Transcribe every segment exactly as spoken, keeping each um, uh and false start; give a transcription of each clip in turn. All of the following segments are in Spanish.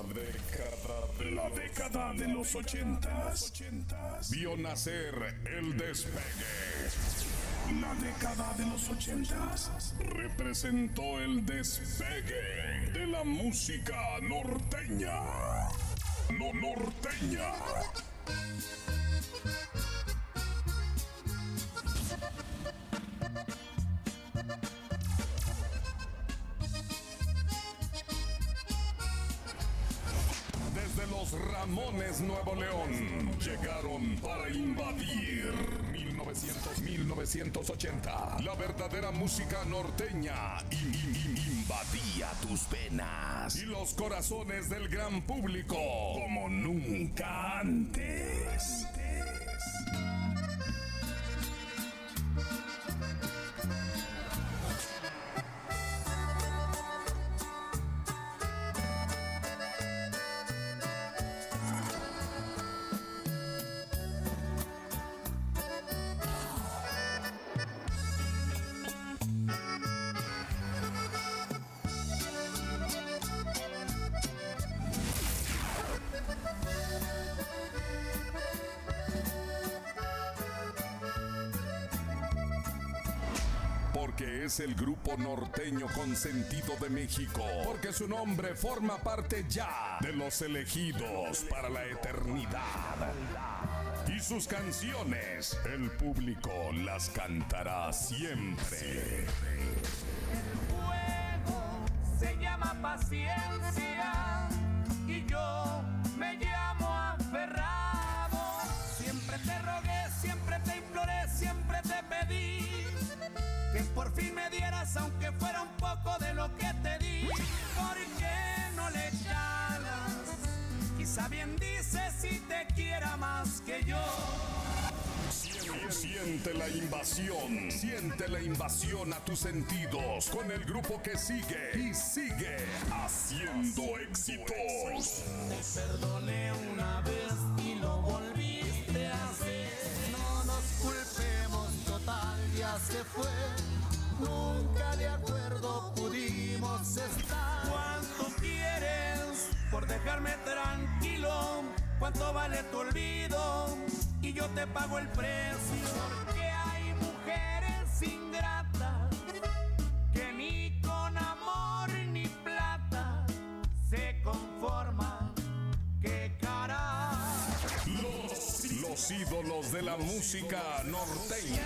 década de, la década de los ochentas vio nacer el despegue. La década de los ochentas representó el despegue de la música norteña. No norteña. Desde los Ramones Nuevo León llegaron para invadir mil novecientos mil novecientos ochenta. La verdadera música norteña in- in- in- invadía tus venas y los corazones del gran público como nunca antes. Porque es el grupo norteño consentido de México. Porque su nombre forma parte ya de los elegidos para la eternidad. Y sus canciones, el público las cantará siempre. El juego se llama paciencia y yo me llamo aferrado. Siempre te rogué, siempre te imploré, siempre te pedí que por fin me dieras, aunque fuera un poco de lo que te di. ¿Por qué no le llamas? Quizá bien dices si te quiera más que yo. Siente, siente la invasión, siente la invasión a tus sentidos con el grupo que sigue y sigue haciendo éxitos. Te perdoné una vez y lo volviste a hacer. No nos culpemos, total ya se fue. Nunca de acuerdo pudimos estar. ¿Cuánto quieres por dejarme tranquilo? ¿Cuánto vale tu olvido? Y yo te pago el precio. Porque hay mujeres ingratas que ni con amor ni plata se conforman. ¡Qué cara! Los, los ídolos de la música norteña.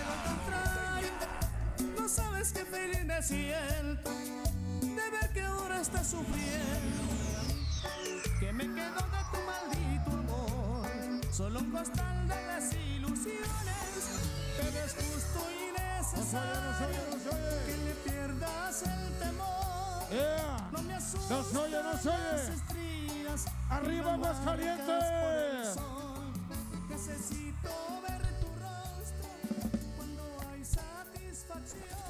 No sabes qué feliz me siento de ver que ahora estás sufriendo. Que me quedo de tu maldito amor, solo un costal de las ilusiones. Pero es justo y necesario no se oye, no se oye. que le pierdas el temor. Yeah. No me asustan No se oye, no se oye. las estrías. Arriba, que me Aguascalientes. marcas por el sol. Necesito ver tu rostro cuando hay satisfacción.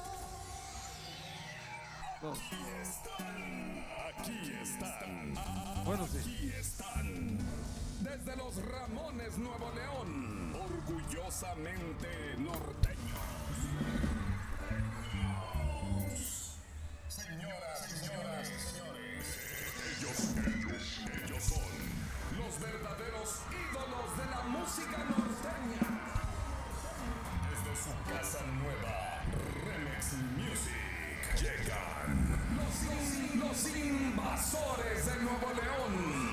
Aquí están, aquí están, Bueno, sí. aquí están. Desde los Ramones Nuevo León, orgullosamente norteños. Señoras, señoras, señores, ellos, ellos, ellos son los verdaderos ídolos de la música norteña. Desde su casa nueva, Remix Music, llegan los, in- los invasores de Nuevo León.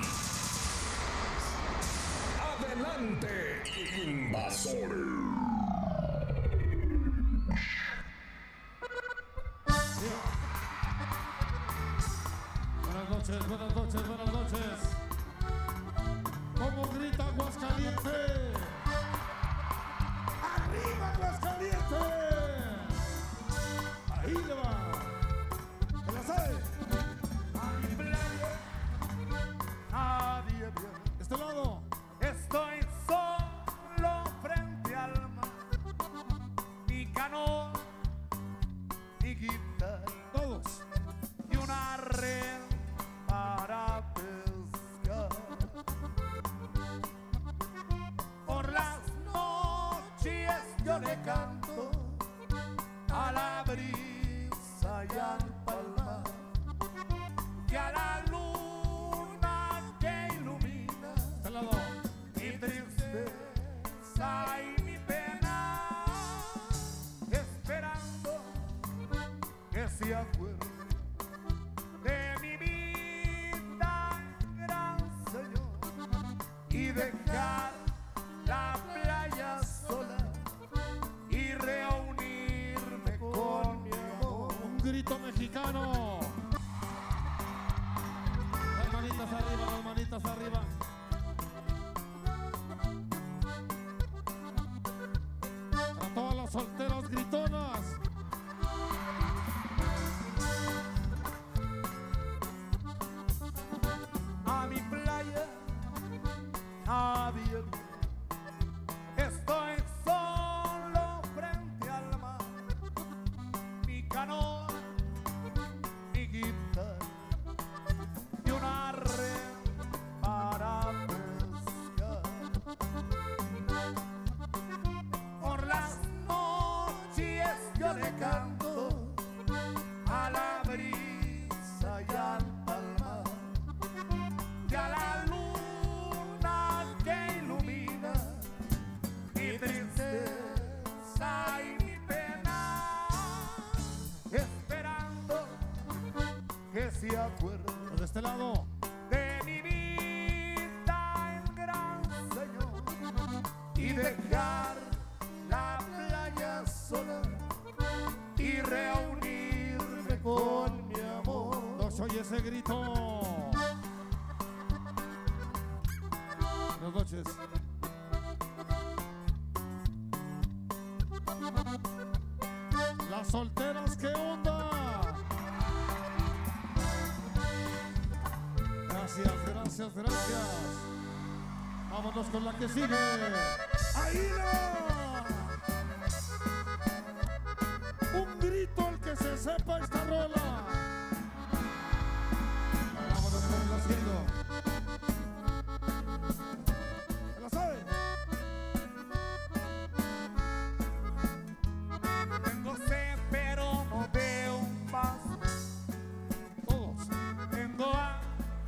Adelante, invasores. Buenas noches, buenas noches, buenas noches. ¿Cómo grita Aguascalientes? ¡Arriba Aguascalientes! Ahí le va. ¿Se la sabe? A mi playa nadie vio. De este lado. Estoy solo frente al mar. Mi canoa, mi guitarra Todos. y una red para pescar. Por las noches yo le canto a la brisa y al palmar, que a la luna y dejar la playa sola y reunirme con mi amor. Un grito mexicano. Las manitas arriba, las manitas arriba. Para todas las solteras gritonas. A mi playa nadie viene. Estoy solo frente al mar. Mi canoa, mi guitarra y una red para pescar. Por las noches yo le canto a la brisa y al palmar y a la luna que ilumina mi tristeza y mi pena, esperando que se acuerde De este lado. de mi vida el gran Señor y dejar la playa sola y reunirme con mi amor. No se oye ese grito. Buenas noches. Las solteras, ¿qué onda? Gracias, gracias, gracias. Vámonos con la que sigue. ¡Ahí no! Un grito el que se sepa esta rola. Vámonos con la siguiente. ¿Se la sabe? Tengo sed pero no veo un vaso. Todos. Tengo hambre,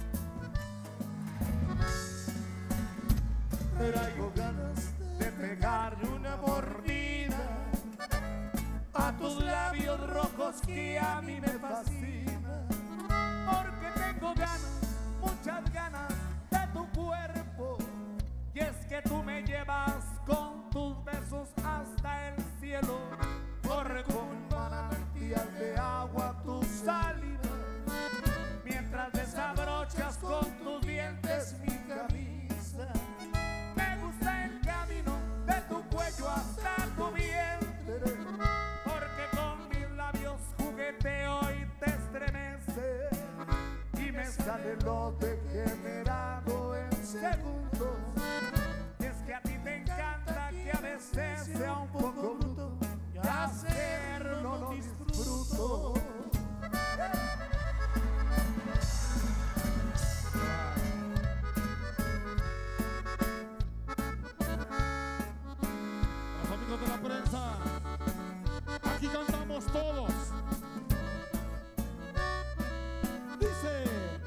traigo ganas de pegarle una mordida a tus labios rojos que a mí me fascinan, porque tengo ganas, muchas ganas de tu cuerpo, y es que tú me llevas con tus besos hasta el cielo. Corre como un manantial de agua tu saliva, mientras desabrochas con tus dientes mi camisa. Me gusta el camino de tu cuello hasta tu vientre, porque con mis labios jugueteo y te estremece, y me sale lo degenerado en segundos. Y es que a ti te encanta que a veces sea un poco bruto, y hacerlo lo disfruto. Los amigos de la prensa. Aquí cantamos todos. Dice.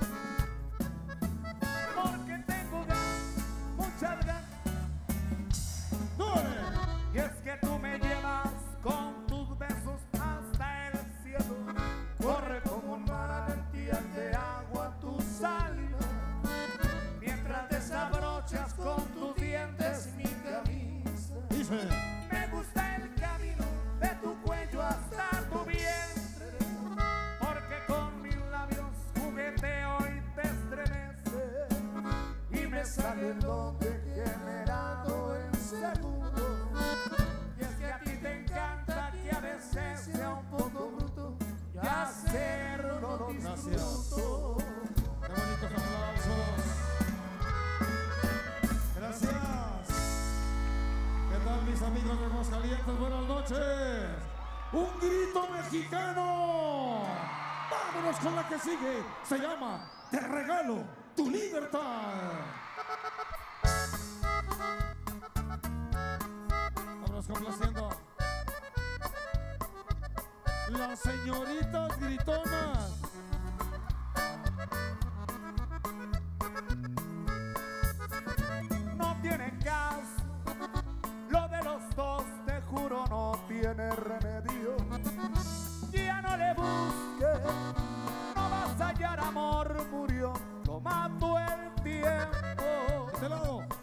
Porque tengo ganas, muchas ganas, ¡Dale! y es que tú me llevas con tus besos hasta el cielo. Corre como un manantial de agua tu saliva, mientras desabrochas con tus dientes mi camisa. Dice. Me gusta el camino de tu cuello hasta tu vientre, porque con mis labios jugueteo y te estremece, y me sale lo degenerado en segundos. Y es que a ti te encanta que a veces sea un poco bruto, y hacerlo lo disfruto. Qué bonitos aplausos. Gracias. ¿Qué tal, mis amigos de Aguascalientes? Buenas noches. Un grito mexicano. Vámonos con la que sigue. Se llama Te regalo tu libertad. Vámonos complaciendo. Las señoritas gritonas. No tiene caso, lo de los dos te juro no tiene remedio. Ya no le busques, no vas a hallar amor, murió, lo mató el tiempo. De este lado.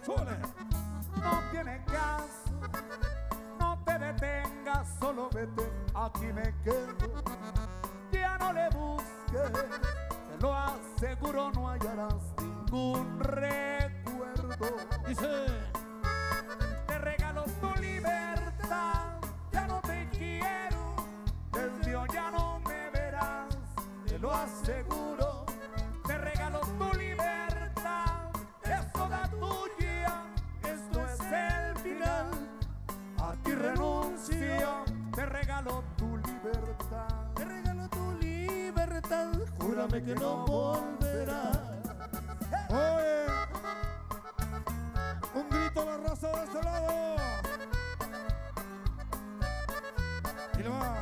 todo. Dice, te regalo tu libertad, ya no te quiero, desde hoy ya no me verás, te lo aseguro. Te regalo tu libertad, es toda tuya, esto es el final, a ti renuncio. Te regalo tu libertad, te regalo tu libertad, júrame que no volverás. oye, un grito a la raza de este lado. Y le va.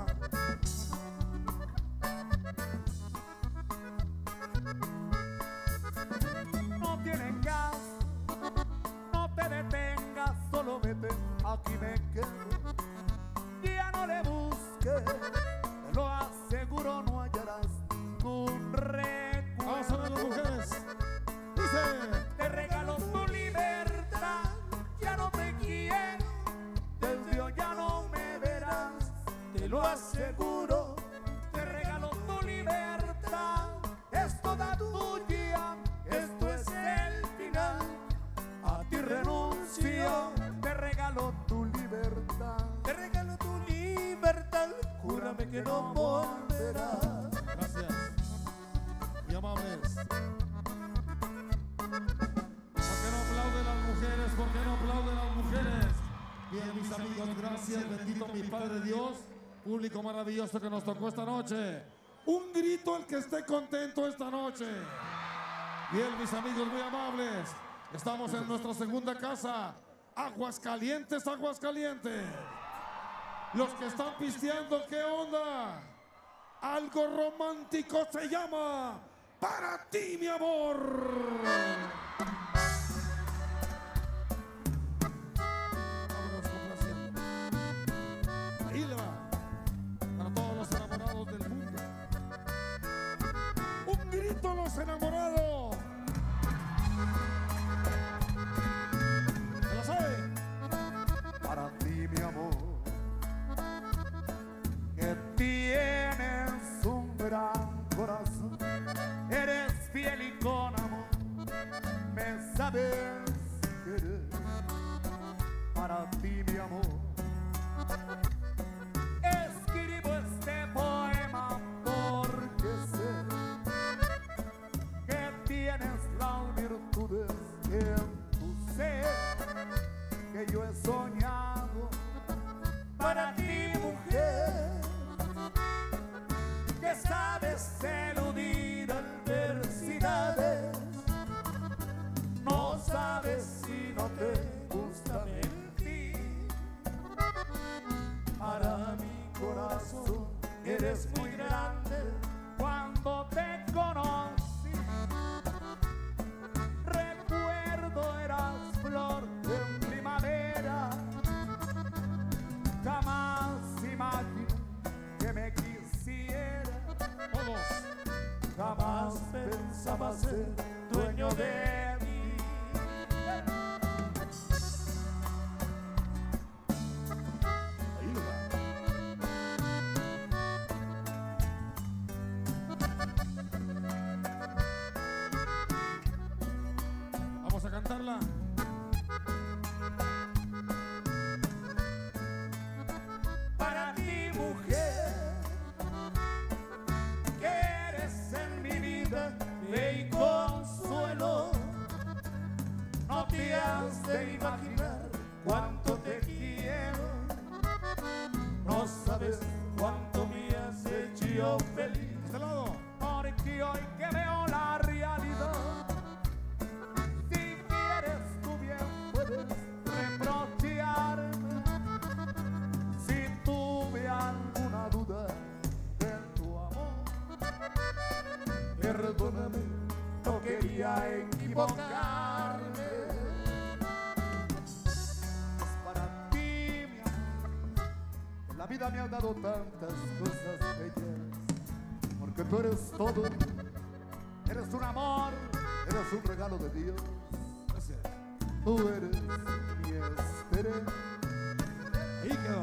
No tienen gas, no te detengas, solo vete, aquí me quedo. Ya no le busques, te lo aseguro, no hallarás un recuerdo. Vamos a ver las mujeres. Dice, te regalo tu libertad, ya no te quiero, desde hoy ya no me verás, te lo aseguro. Te regalo tu libertad, es toda tuya, esto es el final, a ti renuncio. Te regalo tu libertad, te regalo tu libertad, júrame que no volverás. gracias. Y amables. ¿Por qué no aplauden las mujeres? ¿Por qué no aplauden las mujeres? Bien, mis amigos, gracias. Bendito mi Padre Dios. Público maravilloso que nos tocó esta noche. Un grito al que esté contento esta noche. Bien, mis amigos muy amables. Estamos en nuestra segunda casa. Aguascalientes, Aguascalientes. Los que están pisteando, ¿qué onda? Algo romántico se llama Para ti, mi amor. Vámonos complaciendo. Ahí le va. Para todos los enamorados del mundo. Un grito a los enamorados. ¿Se lo sabe? Para ti, mi amor, que tienes un gran corazón, eres fiel y con amor me sabes querer. Para ti, mi amor, escribo este poema porque sé que tienes las virtudes en tu ser que yo he soñado. Para ti, mujer, que sabes eludir adversidades, no sabes si no te gusta mentir. Para mi corazón eres muy grande. Cuando te conocí, recuerdo eras flor en primavera. Jamás imaginé que me quisiera, Todos. jamás pensaba ser dueño de mí. Ahí le va. Vamos a cantarla. Para ti, mujer, que eres en mi vida fe y consuelo, no te has de imaginar cuánto te quiero. No sabes cuánto me has hecho feliz. Este lado. Porque hoy que veo la realidad, si quieres tú bien puedes reprocharme. Si tuve alguna duda de tu amor, perdóname, no quería equivocarme. Es para ti, mi amor, que la vida me ha dado tantas cosas bellas. Porque tú eres todo, eres un amor, eres un regalo de Dios. Gracias. Tú eres mi esperanza. Ahí quedó.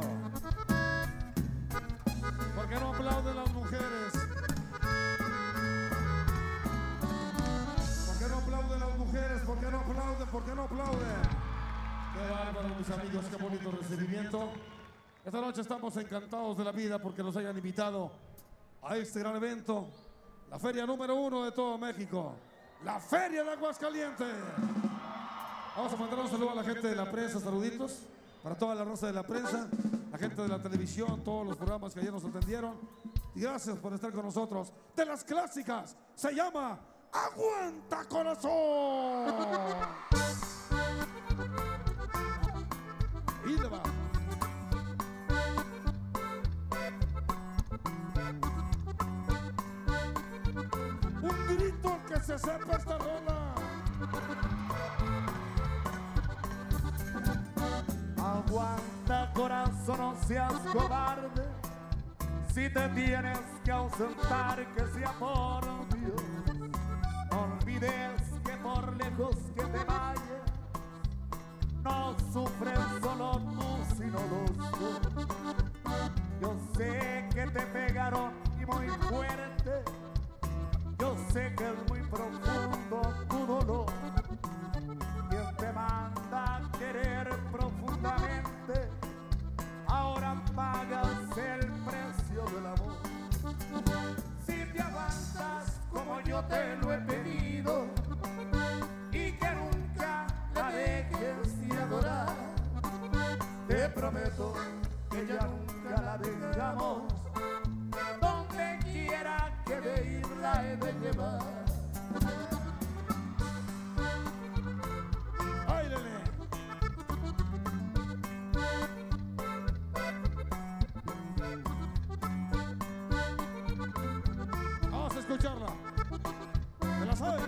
¿Por qué no aplauden las mujeres? ¿Por qué no aplauden las mujeres? ¿Por qué no aplauden? aplauden? ¿Por qué no aplauden? Qué bárbaro, mis amigos, qué bonito recibimiento. Esta noche estamos encantados de la vida porque nos hayan invitado a este gran evento, la feria número uno de todo México, la Feria de Aguascalientes. Vamos a mandar un saludo a la gente de la prensa, saluditos para toda la raza de la prensa, la gente de la televisión, todos los programas que ayer nos atendieron. Y gracias por estar con nosotros. De las clásicas, se llama Aguanta Corazón. Y le va. Un grito que se sepa esta rola. Aguanta, corazón, no seas cobarde. Si te tienes que ausentar, que sea por Dios. No olvides que por lejos que te vayas, no sufres solo tú, sino los dos. Yo sé que te pegaron y muy fuerte. Yo sé que es muy profundo tu dolor. Quien te manda a querer profundamente, ahora pagas el precio del amor. Si te aguantas como yo te lo he pedido y que nunca la dejes de adorar, te prometo que ya nunca la dejamos. Donde quiera que de ir la he de llevar. Vamos a escucharla. ¿Me la sabe?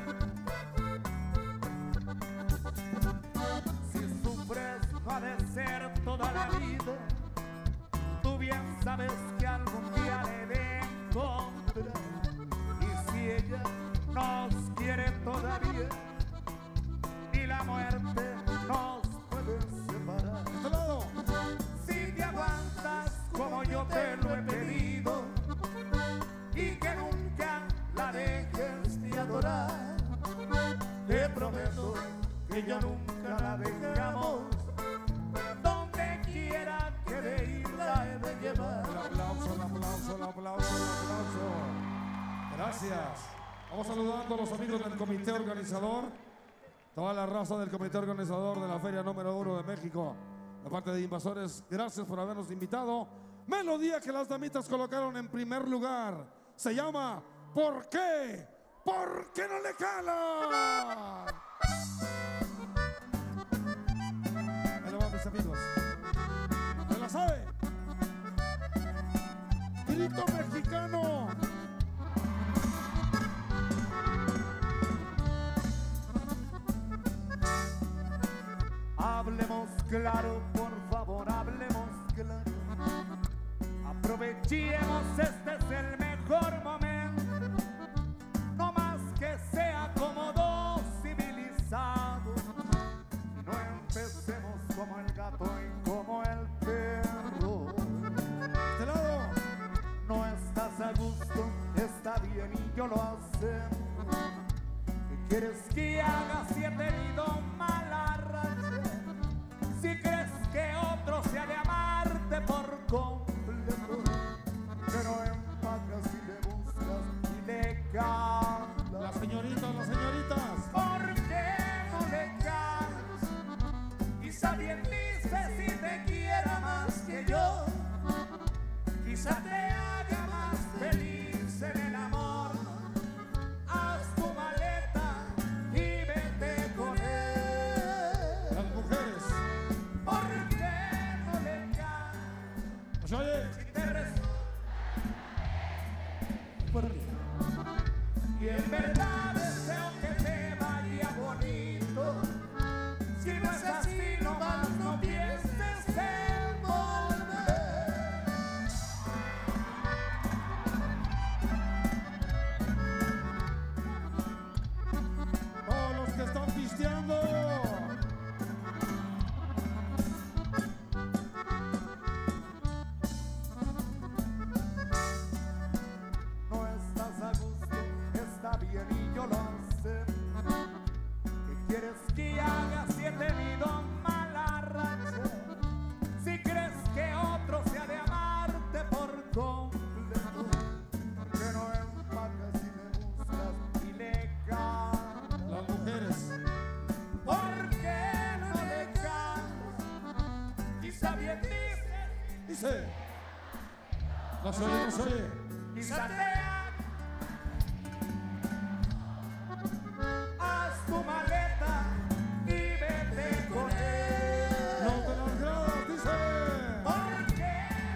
Si sufres padecer toda la vida, tú bien sabes que algún día le de encontrar. Y si ella nos quiere todavía, ni la muerte nos puede separar. ¿De este lado? Si te aguantas como yo te lo he pedido y que nunca la dejes de adorar, te prometo que ya nunca la dejamos. Donde quiera que de ir la he de llevar. El aplauso, el aplauso, el aplauso, el aplauso. Gracias. Vamos saludando a los amigos del comité organizador, toda la raza del comité organizador de la Feria número uno de México. De parte de Invasores, gracias por habernos invitado. Melodía que las damitas colocaron en primer lugar. Se llama ¿Por qué? ¿Por qué no le cala? Ahí lo van, mis amigos. ¿Se la sabe? Grito mexicano. Hablemos claro, por favor, hablemos claro. Aprovechemos, este es el mejor momento. No más que sea como dos civilizados. Y no empecemos como el gato y como el perro. ¿De este lado? No estás a gusto, está bien y yo lo hacemos. ¿Qué quieres que haga si he tenido mala racha? Si crees que otro se ha de amarte por completo, que no empacas y le buscas y le cantas. Las señoritas, las señoritas. ¿Por qué no le cantas? Quizá bien dices si te quiera más que yo. Quizá te haga más feliz en el amor. Haz tu maleta y vete con él. Las mujeres. ¿Por qué no le cantas? Pues oye. Si te res... ¿Por qué? Y en verdad deseo que te vaya bonito. Si no es así, no más no pienses en volver. dice. No se oye, no se oye. Y saltea. Haz tu maleta y vete con él. Los de las gradas, dice. Porque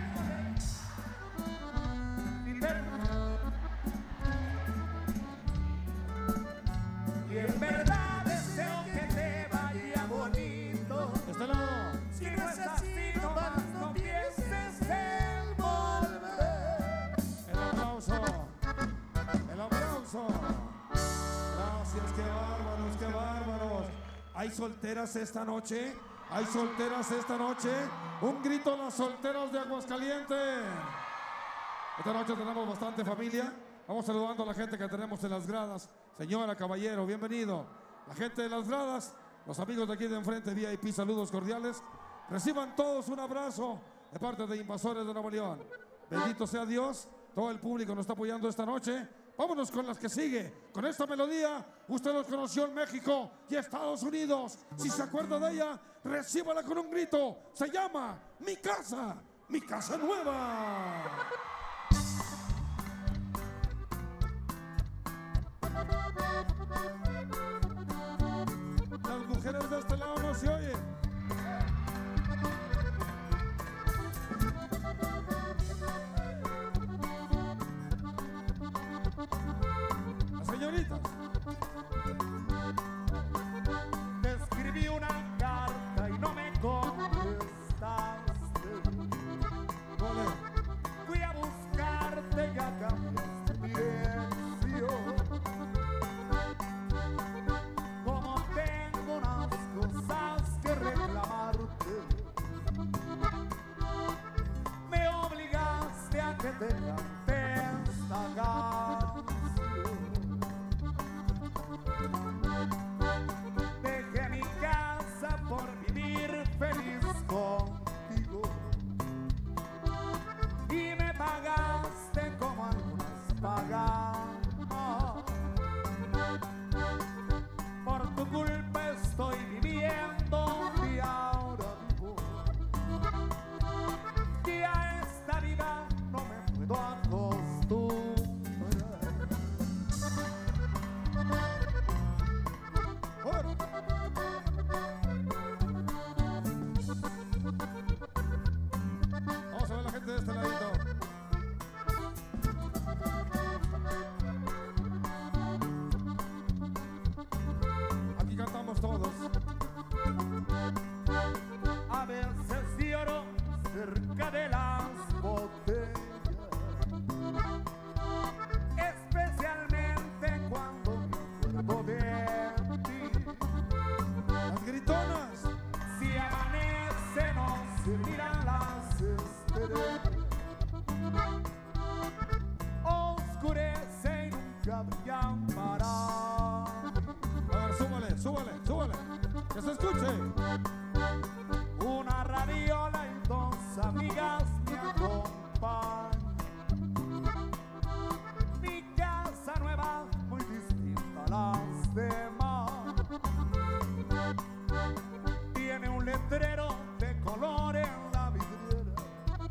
y en verdad deseo que te vaya bonito. De este lado. Si no es así, nomás no pienses en volver. El aplauso. El aplauso. Gracias, qué bárbaros, qué bárbaros. ¿Hay solteras esta noche? ¿Hay solteras esta noche? Un grito a las solteras de Aguascalientes. Esta noche tenemos bastante familia. Vamos saludando a la gente que tenemos en las gradas. Señora, caballero, bienvenido. La gente de las gradas, los amigos de aquí de enfrente, V I P, saludos cordiales. Reciban todos un abrazo de parte de Invasores de Nuevo León. Bendito sea Dios, todo el público nos está apoyando esta noche. Vámonos con las que sigue. Con esta melodía, usted los conoció en México y Estados Unidos. Si se acuerda de ella, recíbala con un grito. Se llama Mi Casa, Mi Casa Nueva. Las mujeres de este lado no se oyen. Las señoritas. Te escribí una carta y no me contestaste. Vale. Fui a buscarte y a cambiaste dirección. Como tengo unas cosas que reclamarte, me obligaste a que te cante esta canción. Dejé mi casa por vivir feliz contigo y me pagaste como algunas pagan. Por tu culpa estoy viviendo y ahora vivo, y a esta vida no me puedo acostumbrar. Bueno. Vamos a ver la gente de este ladito. Aquí cantamos todos. A veces lloro cerca de las botellas, especialmente cuando me acuerdo de ti. Las gritonas. Si amanece no se miran las estrellas, oscurece y nunca brillan para mí. A ver, súbale, súbale, súbale. Que se escuche. Una radiola y dos amigas me acompañan. Mi casa nueva muy distinta a las demás. Tiene un letrero de color en la vidriera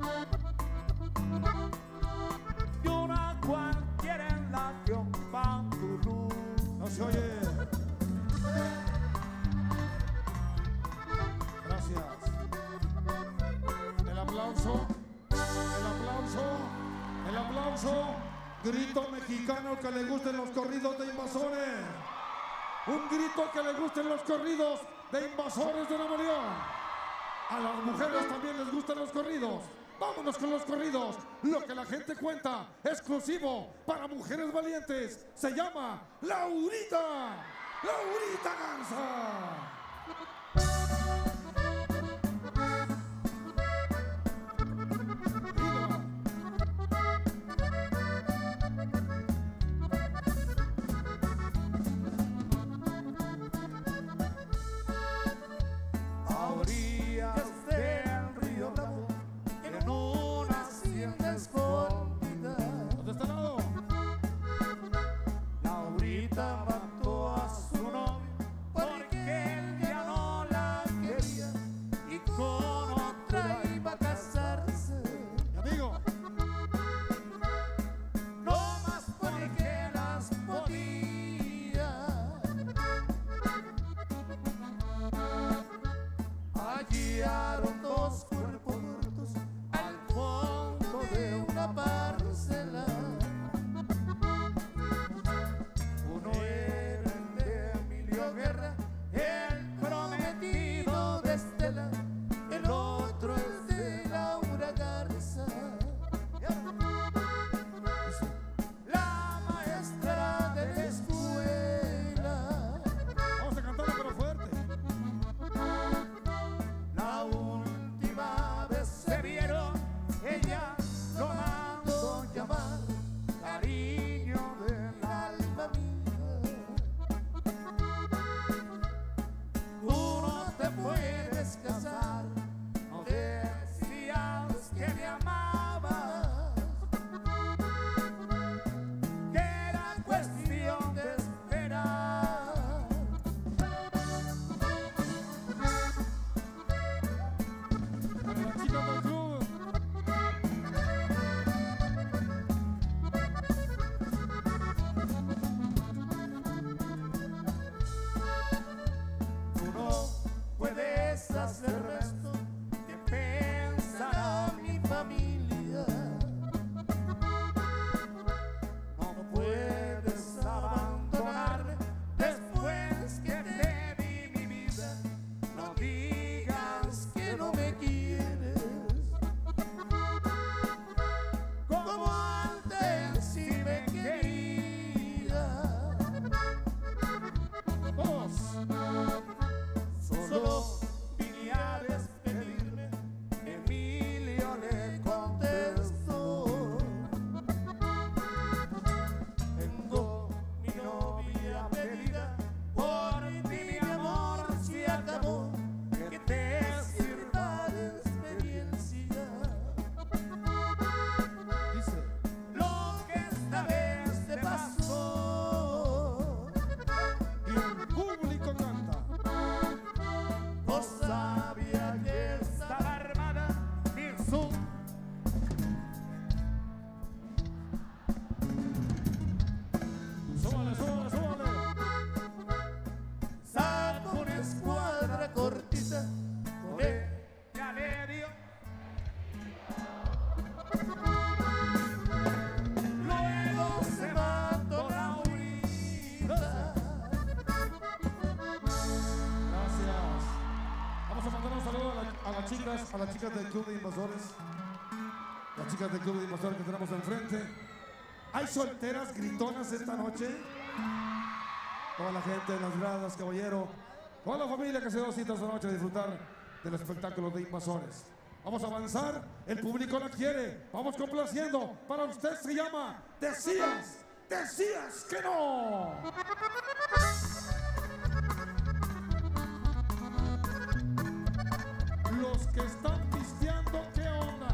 y una cualquiera en la que ocupa tu luz. No se oye. Gracias. El aplauso. El aplauso. El aplauso. Grito mexicano que le gusten los corridos de Invasores. Un grito que le gusten los corridos de Invasores de Nuevo León. A las mujeres también les gustan los corridos. Vámonos con los corridos. Lo que la gente cuenta, exclusivo para mujeres valientes. Se llama Laurita. Laurita Garza. A orillas del río Bravo, en una hacienda escondida, ¿Dónde está el lado? Laurita mató a su novio porque él ya no hallaron dos cuerpos muertos al fondo de una parcela. Uno era el de Emilio Guerra, el prometido de Estela, el otro es de Laura Garza, la maestra de la escuela. Vamos a cantarlo pero fuerte. La última vez se vieron, ella lo mandó llamar cariño del alma mía. Tú no te puedes casar, no decías que me amabas, que era cuestión de esperar. Para la chica del club. Tú no puedes hacer esto, que pensará mi familia. No puedes abandonarme después que te di mi vida. No digas que no me quieres, como antes si me querías. Dos. Solo vine a despedirme, Emilio le contestó. Tengo mi novia perdida, por ti mi amor se acabó, que te sirva de experiencia Dice. lo que esta vez te pasó. Y el público canta. No sabía que estaba armada ni su Súbale, súbale, súbale. saco una escuadra cortita con ella le dio. Luego se mató Laurita. Gracias. Vamos a mandar un saludo a, la- a las chicas, a las chicas del Club de Invasores. Las chicas del Club de Invasores que tenemos enfrente. ¿Hay solteras gritonas esta noche? Toda la gente en las gradas, caballero. Toda la familia que se dio cita esta noche a disfrutar del espectáculo de Invasores. Vamos a avanzar. El público la quiere. Vamos complaciendo. Para usted se llama Decías, Decías que no. Los que están pisteando, ¿qué onda?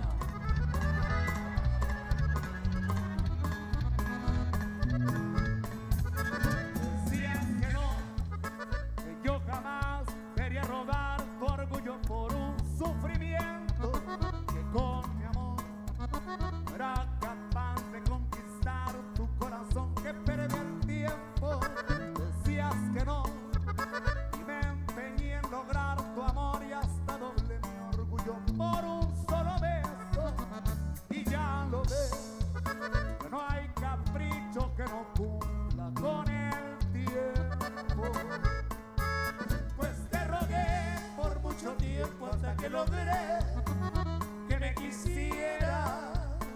Decías que no, que yo jamás quería robar tu orgullo por un sufrimiento, que con mi amor no era capaz de conquistar tu corazón, que perdí el tiempo. Decías que no y me empeñé en lograr tu amor y hasta doble mi orgullo por un solo beso. Y ya lo ves, que no hay capricho que no cumpla con el tiempo. Pues te rogué por mucho tiempo hasta que logré que me quisieras,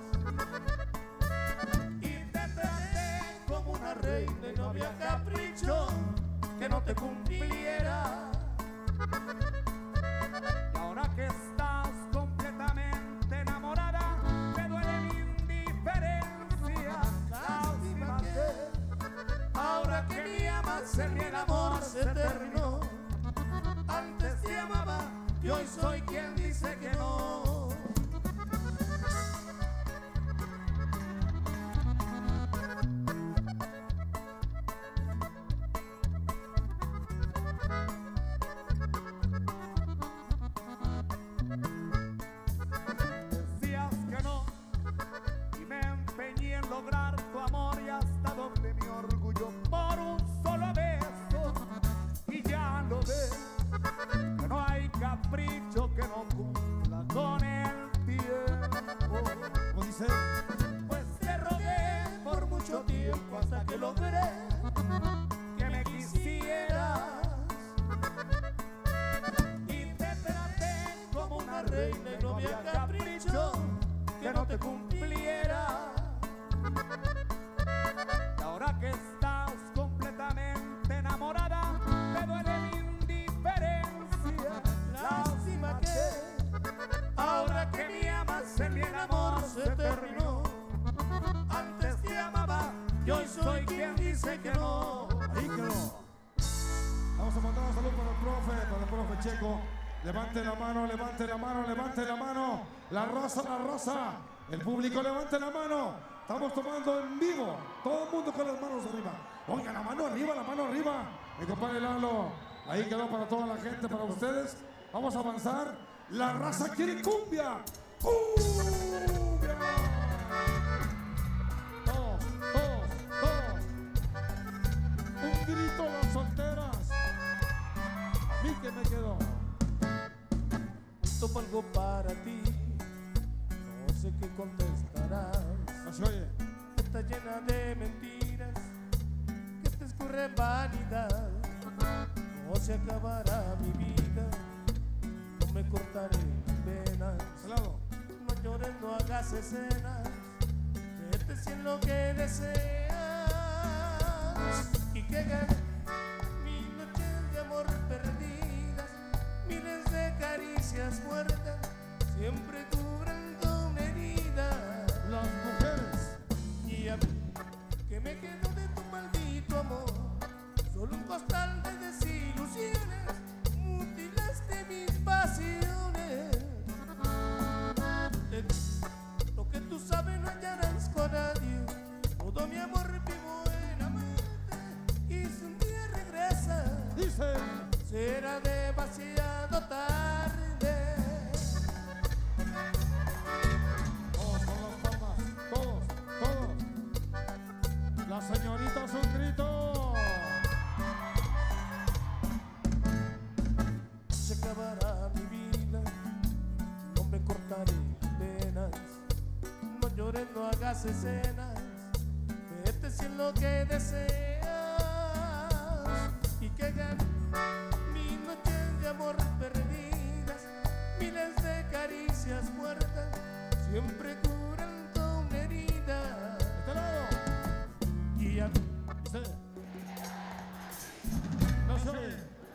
y te traté como una reina y no había capricho que no te cumpliera. Y ahora que estás completamente enamorada, me duele mi indiferencia. Lástima que ahora que me amas, en mi amor se terminó. Antes te amaba y hoy soy quien dice que no. Decías que no y me empeñé en lograr tu amor y hasta doble mi orgullo por un solo beso. Y ya lo ves, que no hay capricho que te cumpliera. Y ahora que estás completamente enamorada, te duele mi indiferencia. Lástima que ahora que me amas, en mi amor se terminó. Antes te amaba, y hoy soy quien dice que no. Ahí quedó. Vamos a mandar un saludo para el profe, para el profe Checo. Levante la mano, levante la mano, levante la mano. La rosa, la rosa. El público levante la mano. Estamos tomando en vivo. Todo el mundo con las manos arriba. Oiga, la mano arriba, la mano arriba. Mi compadre Lalo. Ahí quedó para toda la gente, para ustedes. Vamos a avanzar. La raza quiere cumbia. ¡Cumbia! Todos, todos, todos. Un grito a las solteras. Vi que me quedó. Tomo algo para ti, no sé qué contestarás. Así oye. Está llena de mentiras, que te escurre vanidad. No se acabará mi vida, no me cortaré las venas. Helado. No llores, no hagas escenas, vete si es lo que deseas. Y que gane mil noches de amor perdidas, miles de caricias muertas, siempre cubrando una herida. Las mujeres. Y a mí, que me quedo de tu maldito amor, solo un costal de desilusiones, mutilaste mis pasiones. De lo que tú sabes no hallarás con nadie, todo mi amor vivo en amarte, y si un día regresas, Dice. será demasiado tarde. Todos con las palmas. Todos, todos. Las señoritas un grito. Se acabará mi vida, no me cortaré venas, no llores, no hagas escenas, vete si es lo que deseas. Y que gane mil noches de amor perdidas, miles de caricias muertas, siempre curando una herida. Este lado. Y a mí, Dice. No se oye.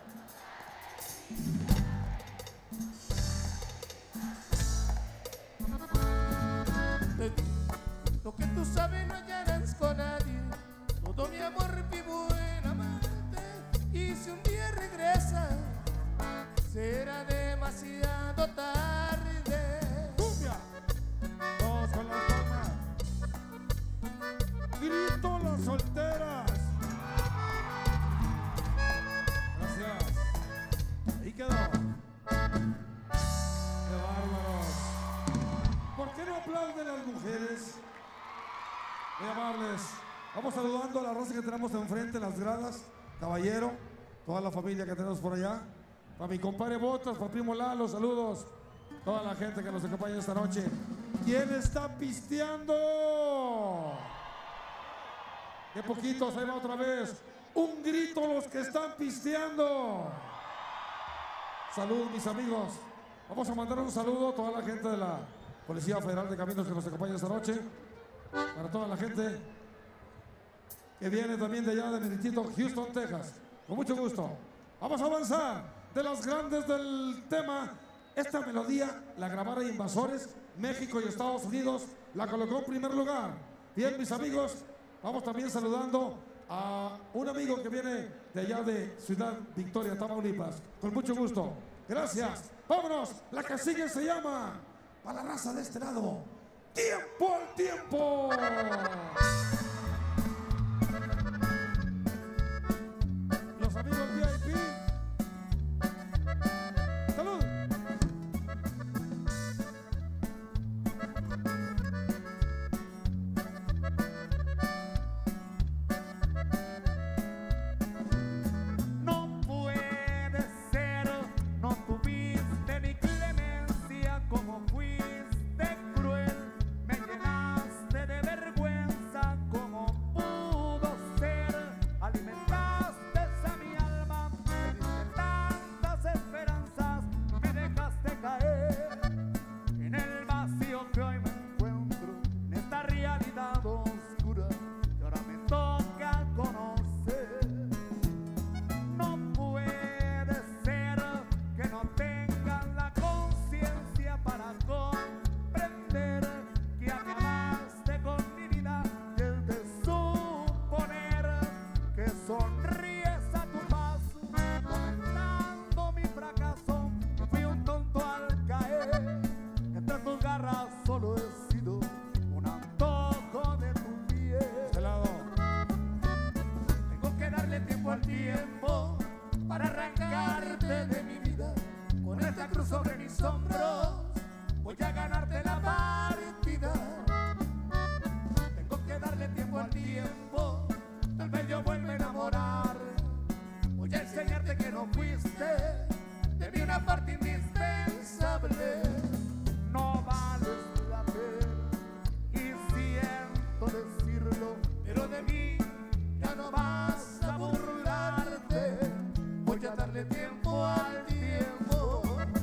de ti, lo que tú sabes no hallarás con nadie, todo mi amor vivo en amarte, y si un día regresas, será demasiado tarde. Cumbia. Todos con las palmas. Grito las solteras. Gracias. Ahí quedó. Qué bárbaros. ¿Por qué no aplauden las mujeres? Muy amables. Vamos saludando a la raza que tenemos enfrente, las gradas. Caballero, toda la familia que tenemos por allá. Para mi compadre Botas, para primo Lalo, saludos. Toda la gente que nos acompaña esta noche. ¿Quién está pisteando? Qué poquitos, ahí va otra vez. Un grito a los que están pisteando. Salud, mis amigos. Vamos a mandar un saludo a toda la gente de la Policía Federal de Caminos que nos acompaña esta noche. Para toda la gente que viene también de allá de mi distrito, Houston, Texas. Con mucho gusto. Vamos a avanzar. De las grandes del tema, esta melodía la grabaron Invasores, México y Estados Unidos, la colocó en primer lugar. Bien, mis amigos, vamos también saludando a un amigo que viene de allá de Ciudad Victoria, Tamaulipas. Con mucho gusto. Gracias. Vámonos. La que sigue se llama, para la raza de este lado, Tiempo al Tiempo. Los amigos V I P. ¡Salud! No puede ser, no tuviste ni clemencia, como fuiste cruel, me llenaste de vergüenza con esta cruz sobre mis hombros voy a ganarte la partida. Tengo que darle tiempo al tiempo, tal vez yo vuelva a enamorar. Voy a enseñarte que no fuiste de mí una parte indispensable. No vales la pena y siento decirlo, pero de mí ya no vas a burlarte. Voy a darle tiempo al tiempo.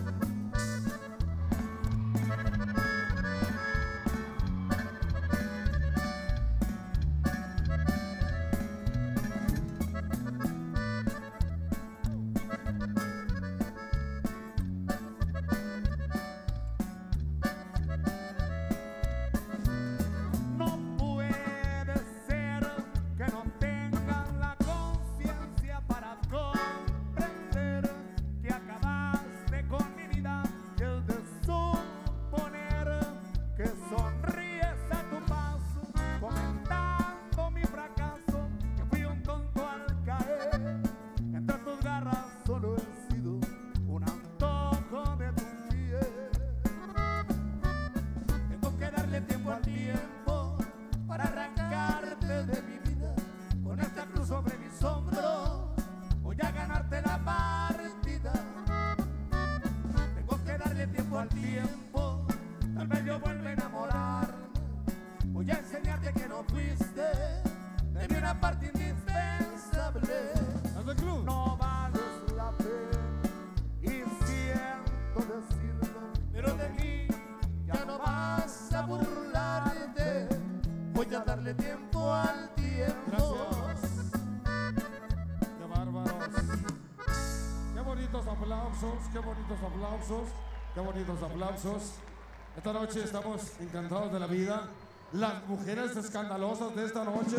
Qué bonitos aplausos, qué bonitos aplausos. Esta noche estamos encantados de la vida. Las mujeres escandalosas de esta noche,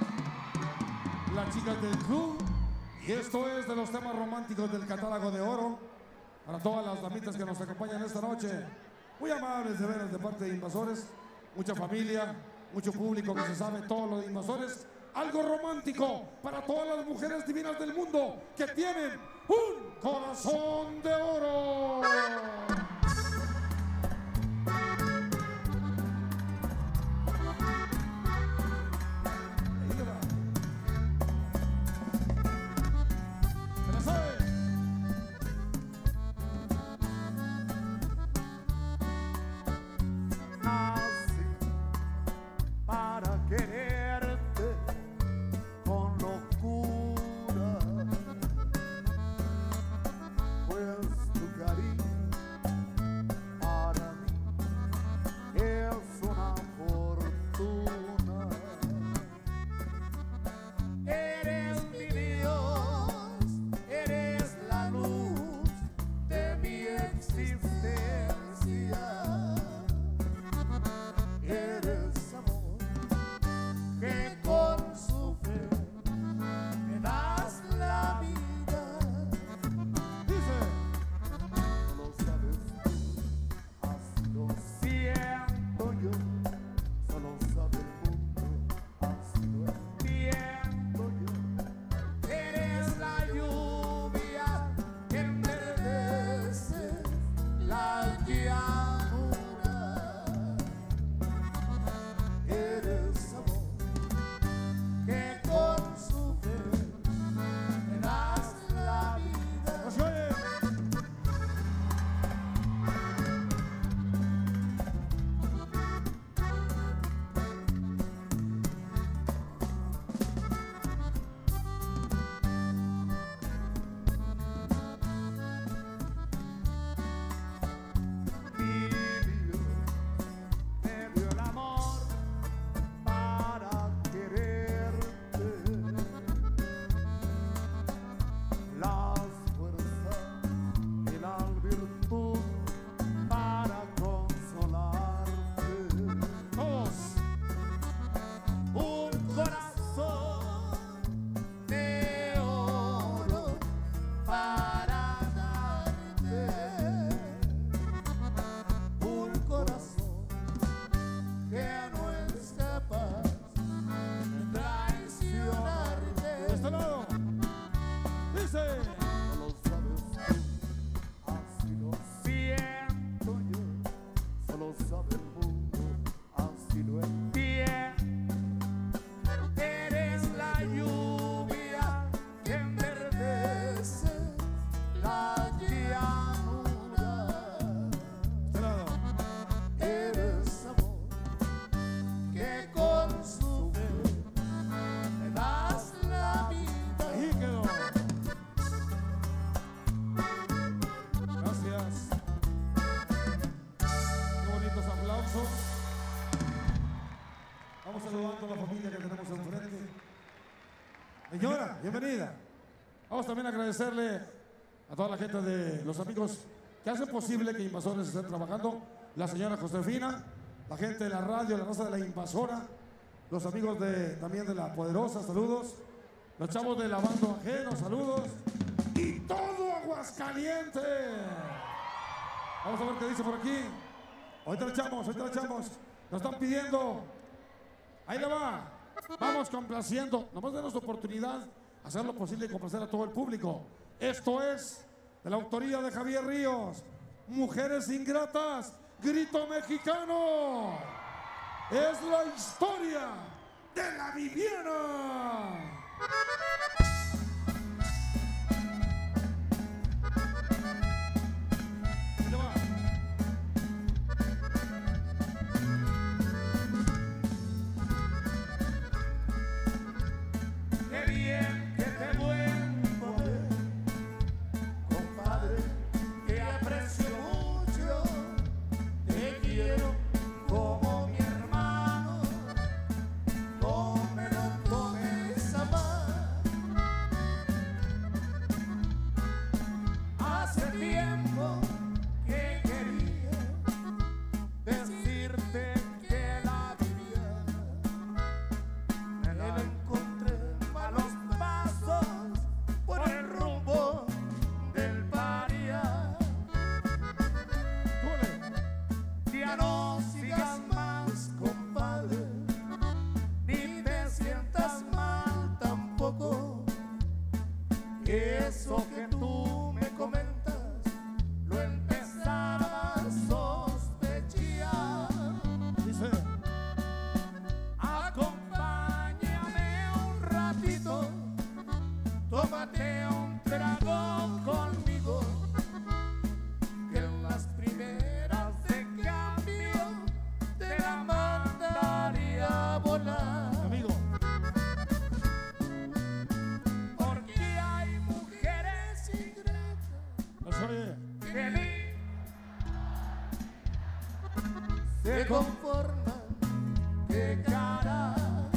las chicas del club. Y esto es de los temas románticos del catálogo de oro. Para todas las damitas que nos acompañan esta noche, muy amables de veras de parte de Invasores. Mucha familia, mucho público que se sabe todo lo de Invasores. Algo romántico para todas las mujeres divinas del mundo que tienen un corazón de oro. Nací para quererte con locura, pues tu cariño toda la familia que tenemos enfrente. Señora, bienvenida. Vamos también a agradecerle a toda la gente de los amigos que hacen posible que Invasores estén trabajando. La señora Josefina, la gente de la radio, la raza de la Invasora, los amigos de, también de La Poderosa, saludos. Los chavos de Lavando Ajeno, saludos. Y todo Aguascalientes. Vamos a ver qué dice por aquí. Ahorita le echamos, ahorita le echamos. Nos están pidiendo. Ahí le va. Vamos complaciendo. Nomás denos oportunidad hacer lo posible y complacer a todo el público. Esto es de la autoría de Javier Ríos. Mujeres Ingratas, Grito Mexicano. Es la historia de la Viviana. Eso que tú me comentas lo empezaba a sospechar. Dice: acompáñame un ratito, tómate un trago conmigo, que en las primeras de cambio te la mandaría a volar. Amigo, se conforman, qué cara.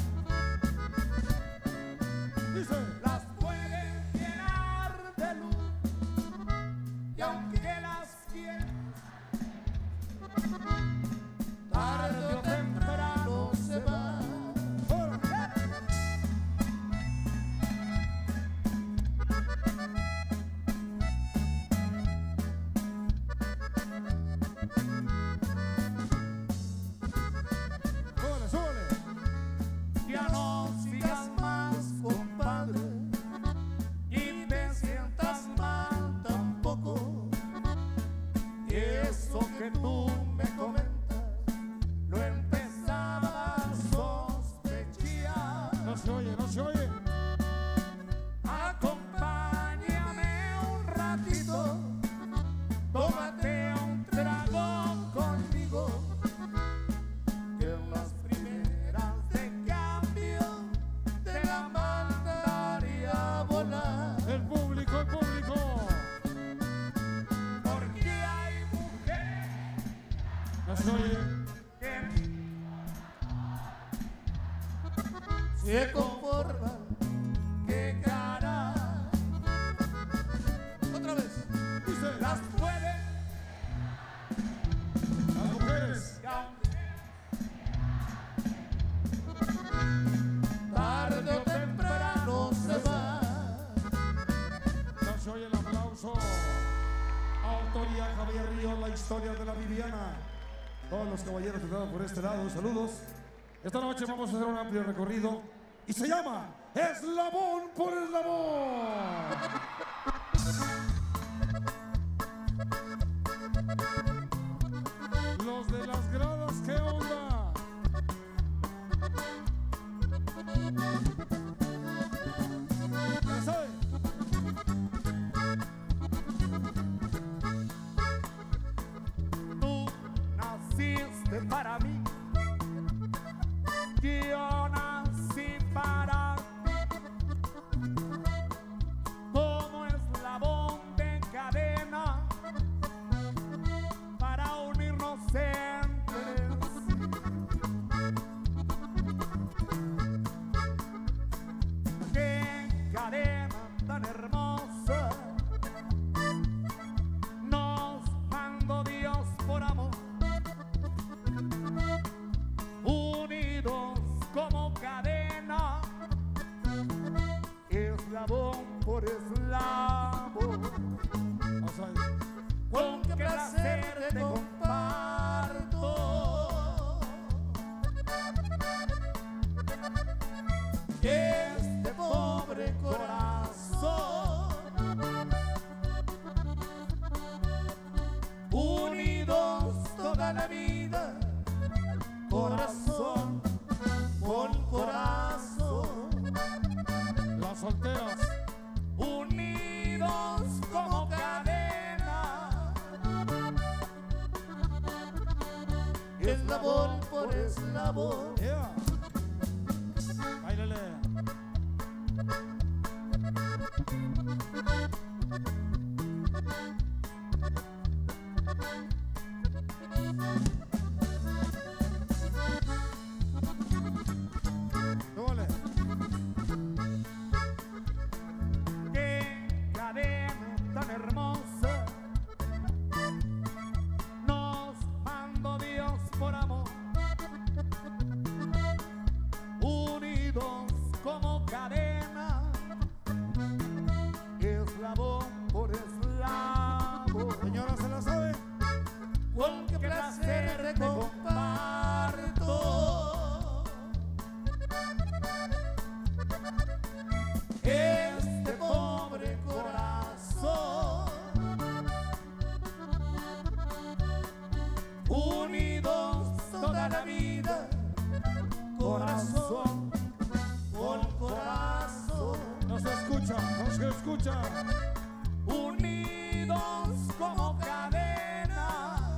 dice: las pueden llenar de luz, y aunque las quieras, tarde o temprano se van. Que tú me comentas lo empezaba a sospechar. No se oye, no se oye. Acompáñame un ratito, tómate un trago conmigo, que en las primeras de cambio te la mandaría a volar. El público, el público. No se oye. Se conforman, qué cara. Otra vez. Dice: las pueden, las mujeres, tarde o temprano se van. no se oye el aplauso. Autoría Javier Ríos, la historia de la Viviana. Todos los caballeros que están por este lado, saludos. Esta noche vamos a hacer un amplio recorrido y se llama Eslabón por Eslabón. Los de las gradas, ¿qué onda? ¿Qué sabe? Tú naciste para mí, yo nací para ti. qué placer te comparto. Este pobre corazón, unidos toda la vida, corazón con corazón. Las solteras, unidos como cadena, eslabón por eslabón. yeah. Báilele. Súbale. Qué cadena tan hermosa nos mandó Dios por amor, unidos como cadena, eslabón por eslabón. Señora, ¿se la sabe? Con qué placer te comparto este pobre corazón, unidos toda la vida, corazón con corazón. No se escucha, no se escucha. Unidos como cadena,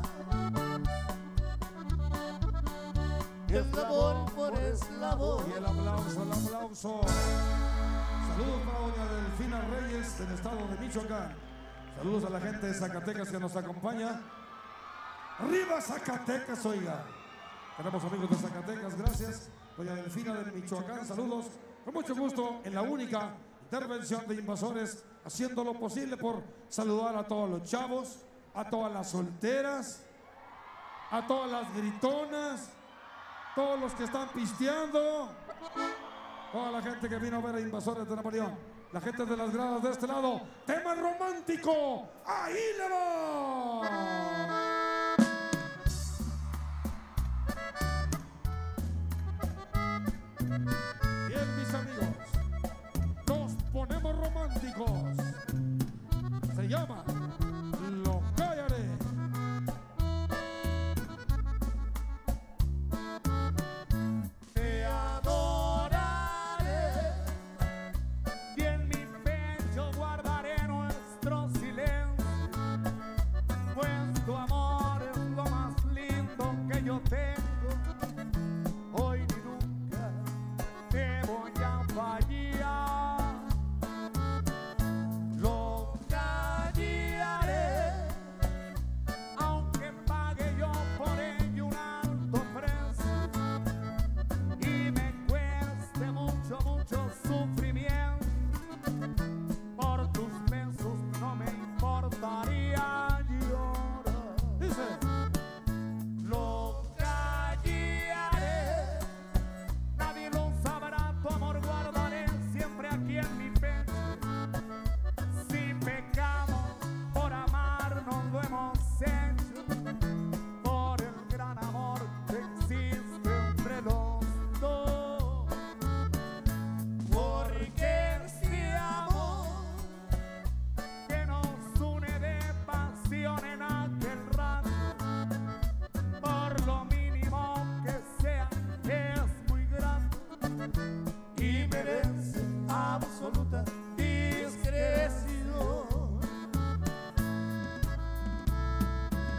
eslabón por eslabón. Y el aplauso, el aplauso. Saludos para doña Delfina Reyes del estado de Michoacán. Saludos a la gente de Zacatecas que nos acompaña. ¡Arriba Zacatecas, oiga! Tenemos amigos de Zacatecas, gracias. Doña Delfina de Michoacán, saludos. Con mucho gusto en la única intervención de Invasores, haciendo lo posible por saludar a todos los chavos, a todas las solteras, a todas las gritonas, todos los que están pisteando, toda la gente que vino a ver a Invasores de Napoleón, la gente de las gradas de este lado. ¡Tema romántico! ¡Ahí le va! Bien, mis amigos, nos ponemos románticos. Se llama Lo Callaré. Te adoraré y en mi pecho guardaré nuestro silencio, pues tu amor es lo más lindo que yo tengo. Hoy ni nunca te voy a fallar. Lo callaré, aunque pague yo por ello un alto precio y me cueste mucho, mucho sufrimiento. Por tus besos no me importaría llorar. Dice, Lo callaré, nadie lo sabrá, tu amor guardaré siempre aquí en mi pecho. Si pecamos por amarnos lo hemos hecho, por el gran amor que existe entre los dos. Porque este amor que nos une de pasión en aquel rato, por lo mínimo que sea, es muy grande y merece absoluta discreción.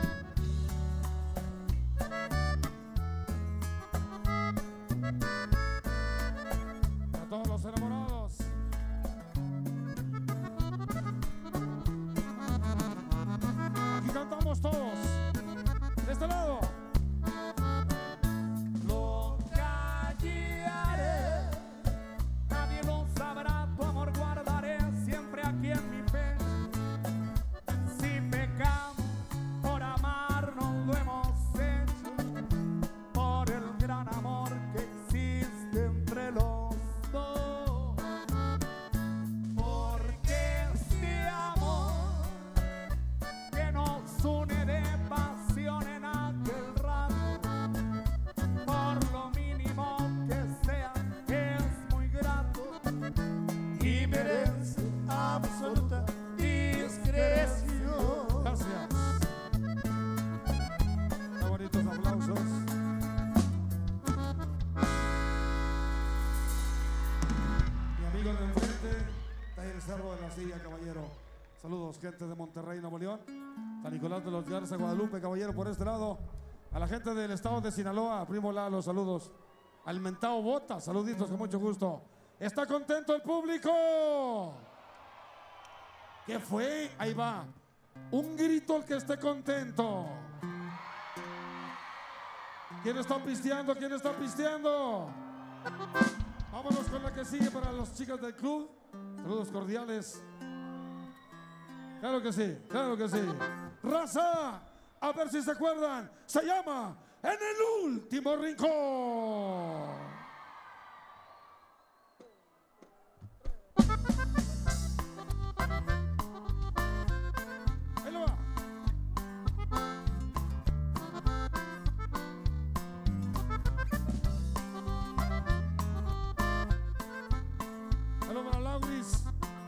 gente de Monterrey, Nuevo León. San Nicolás de los Garza, Guadalupe, caballero, por este lado. A la gente del estado de Sinaloa, primo Lalo, saludos. Al mentao Bota, saluditos con mucho gusto. ¿Está contento el público? ¿Qué fue? Ahí va. Un grito al que esté contento. ¿Quién está pisteando? ¿Quién está pisteando? Vámonos con la que sigue para las chicas del club. Saludos cordiales. Claro que sí, claro que sí. Raza, a ver si se acuerdan. Se llama En el Último Rincón. Ahí lo va. Ahí lo va, Lauris.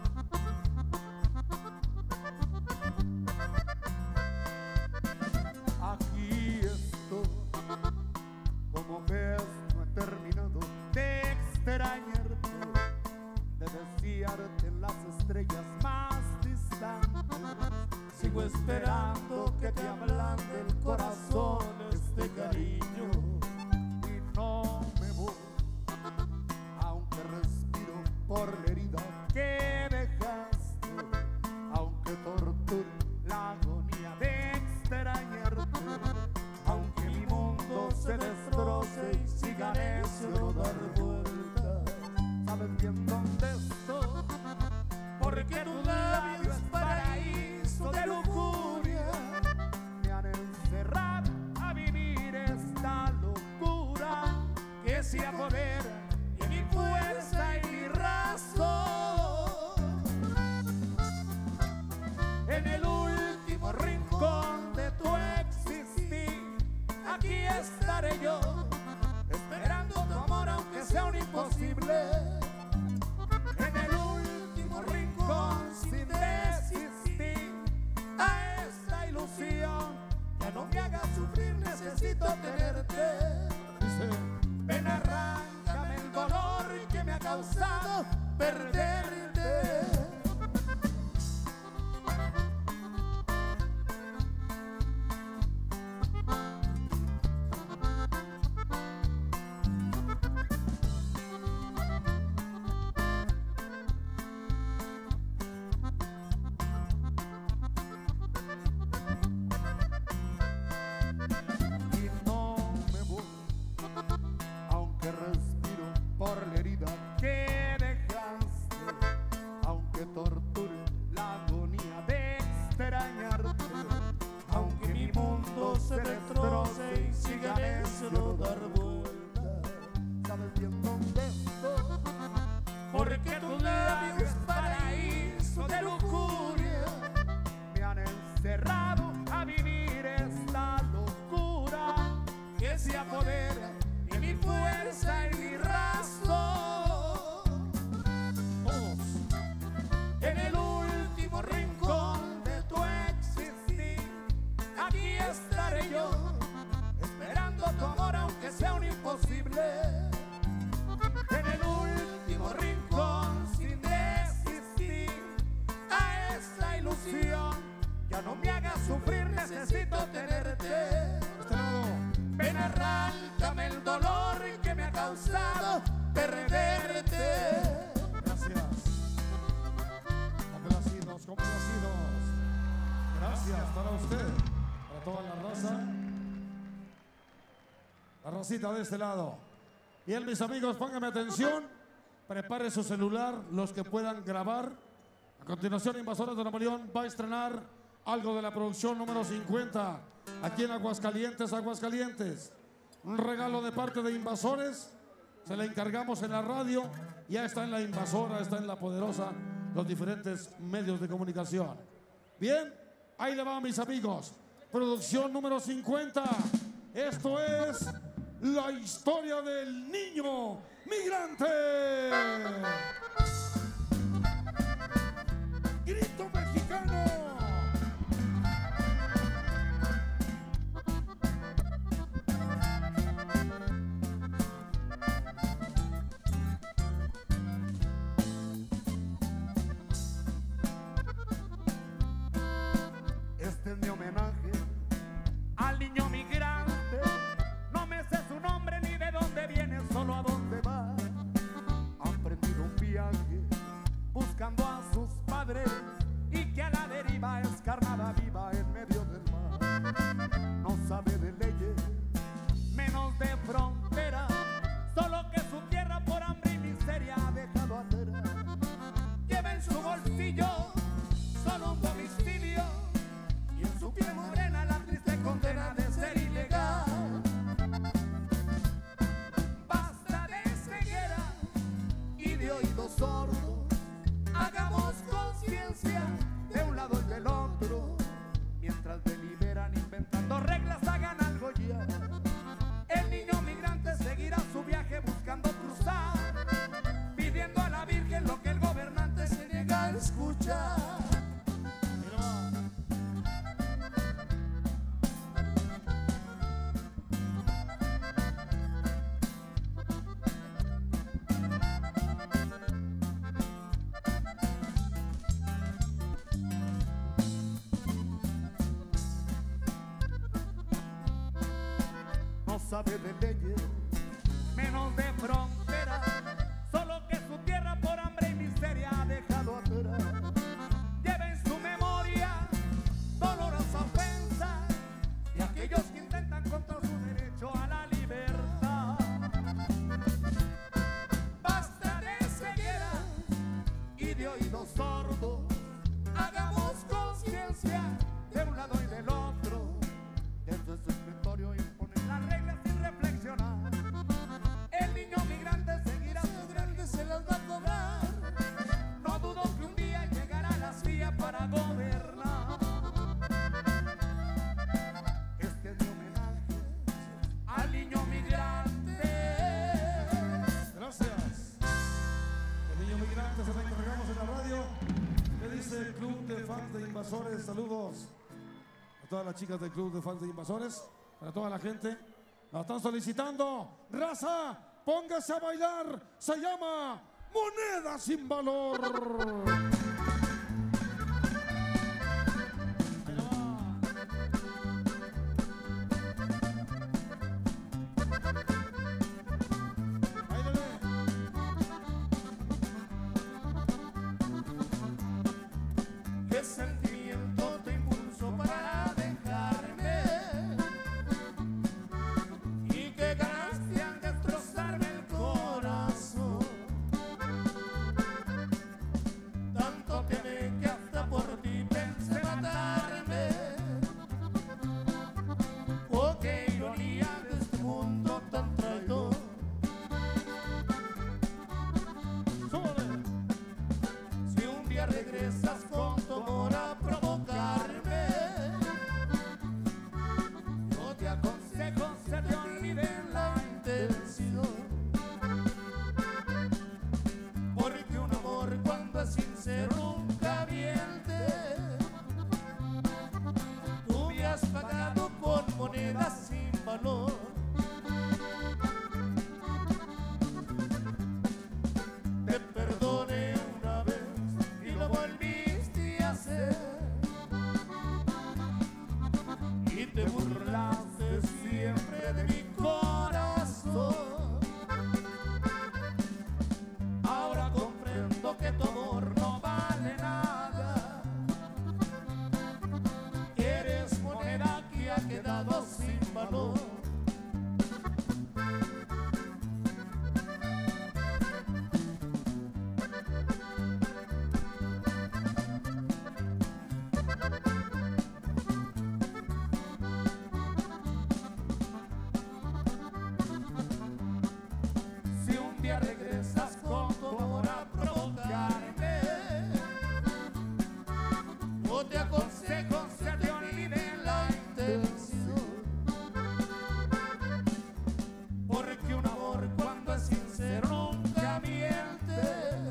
Aquí estoy, como ves no he terminado de extrañarte, de desearte en las estrellas más distantes. Sigo esperando que te hablan del corazón este cariño y no me voy, aunque respiro por la herida que dejaste, aunque torture la agonía de extrañarte, aunque mi mundo se destroce y siga necio no dar vueltas. Sabes bien dónde estoy, porque tu labio es paraíso de lujuria. Me han encerrado a vivir esta locura que se apodera de mi fuerza y mi razón. En el último rincón de tu existir, aquí estaré yo, esperando tu amor aunque sea un imposible. En el último rincón sin desistir a esta ilusión, ya no me hagas sufrir, necesito tenerte. Ven, arráncame el dolor que me ha causado perderte. De este lado. Bien, mis amigos, pónganme atención. Prepare su celular, los que puedan grabar. A continuación, Invasores de Nuevo León va a estrenar algo de la producción número cincuenta aquí en Aguascalientes, Aguascalientes. Un regalo de parte de Invasores. Se le encargamos en la radio. Ya está en la Invasora, está en la Poderosa, los diferentes medios de comunicación. Bien, ahí le va, mis amigos. Producción número cincuenta. Esto es la historia del niño migrante. Grito mexicano. sabe de leyes, menos de frontera, solo que su tierra por hambre y miseria ha dejado atrás. Lleva en su memoria dolorosa ofensa de aquellos que intentan contra su derecho a la libertad. Basta de ceguera y de oídos sordos, hagamos conciencia de un lado y del otro. Desde su escritorio imponen las reglas sin reflexionar. El niño migrante seguirá sus grandes, se las va a cobrar. No dudo que un día llegará a la silla para gobernar. Este es mi homenaje al niño migrante. Gracias. El niño migrante se la encargamos en la radio. ¿Qué dice el Club de Fans de Invasores? Saludos a todas las chicas del Club de Fans de Invasores, para toda la gente. La están solicitando. Raza, póngase a bailar. Se llama Moneda Sin Valor. ¿Qué sentimiento te impulsó para dejarme? ¿Y qué ganas te han destrozarme el corazón? Tanto te amé que hasta por ti pensé matarme. Oh, qué ironía de este mundo tan traidor. Si un día regresas con tu amor a provocarme, yo te aconsejo se te olvide la intención. Porque un amor cuando es sincero nunca miente. Tú me has pagado con monedas sin valor. Te perdoné una vez y lo volviste a hacer, y te burlaste siempre de mi corazón. Ahora comprendo que tu amor no vale nada. Eres moneda que ha quedado sin valor. Si un día regresas con tu amor a provocarme, yo te aconsejo se te olvide la intención. Porque un amor cuando es sincero nunca miente.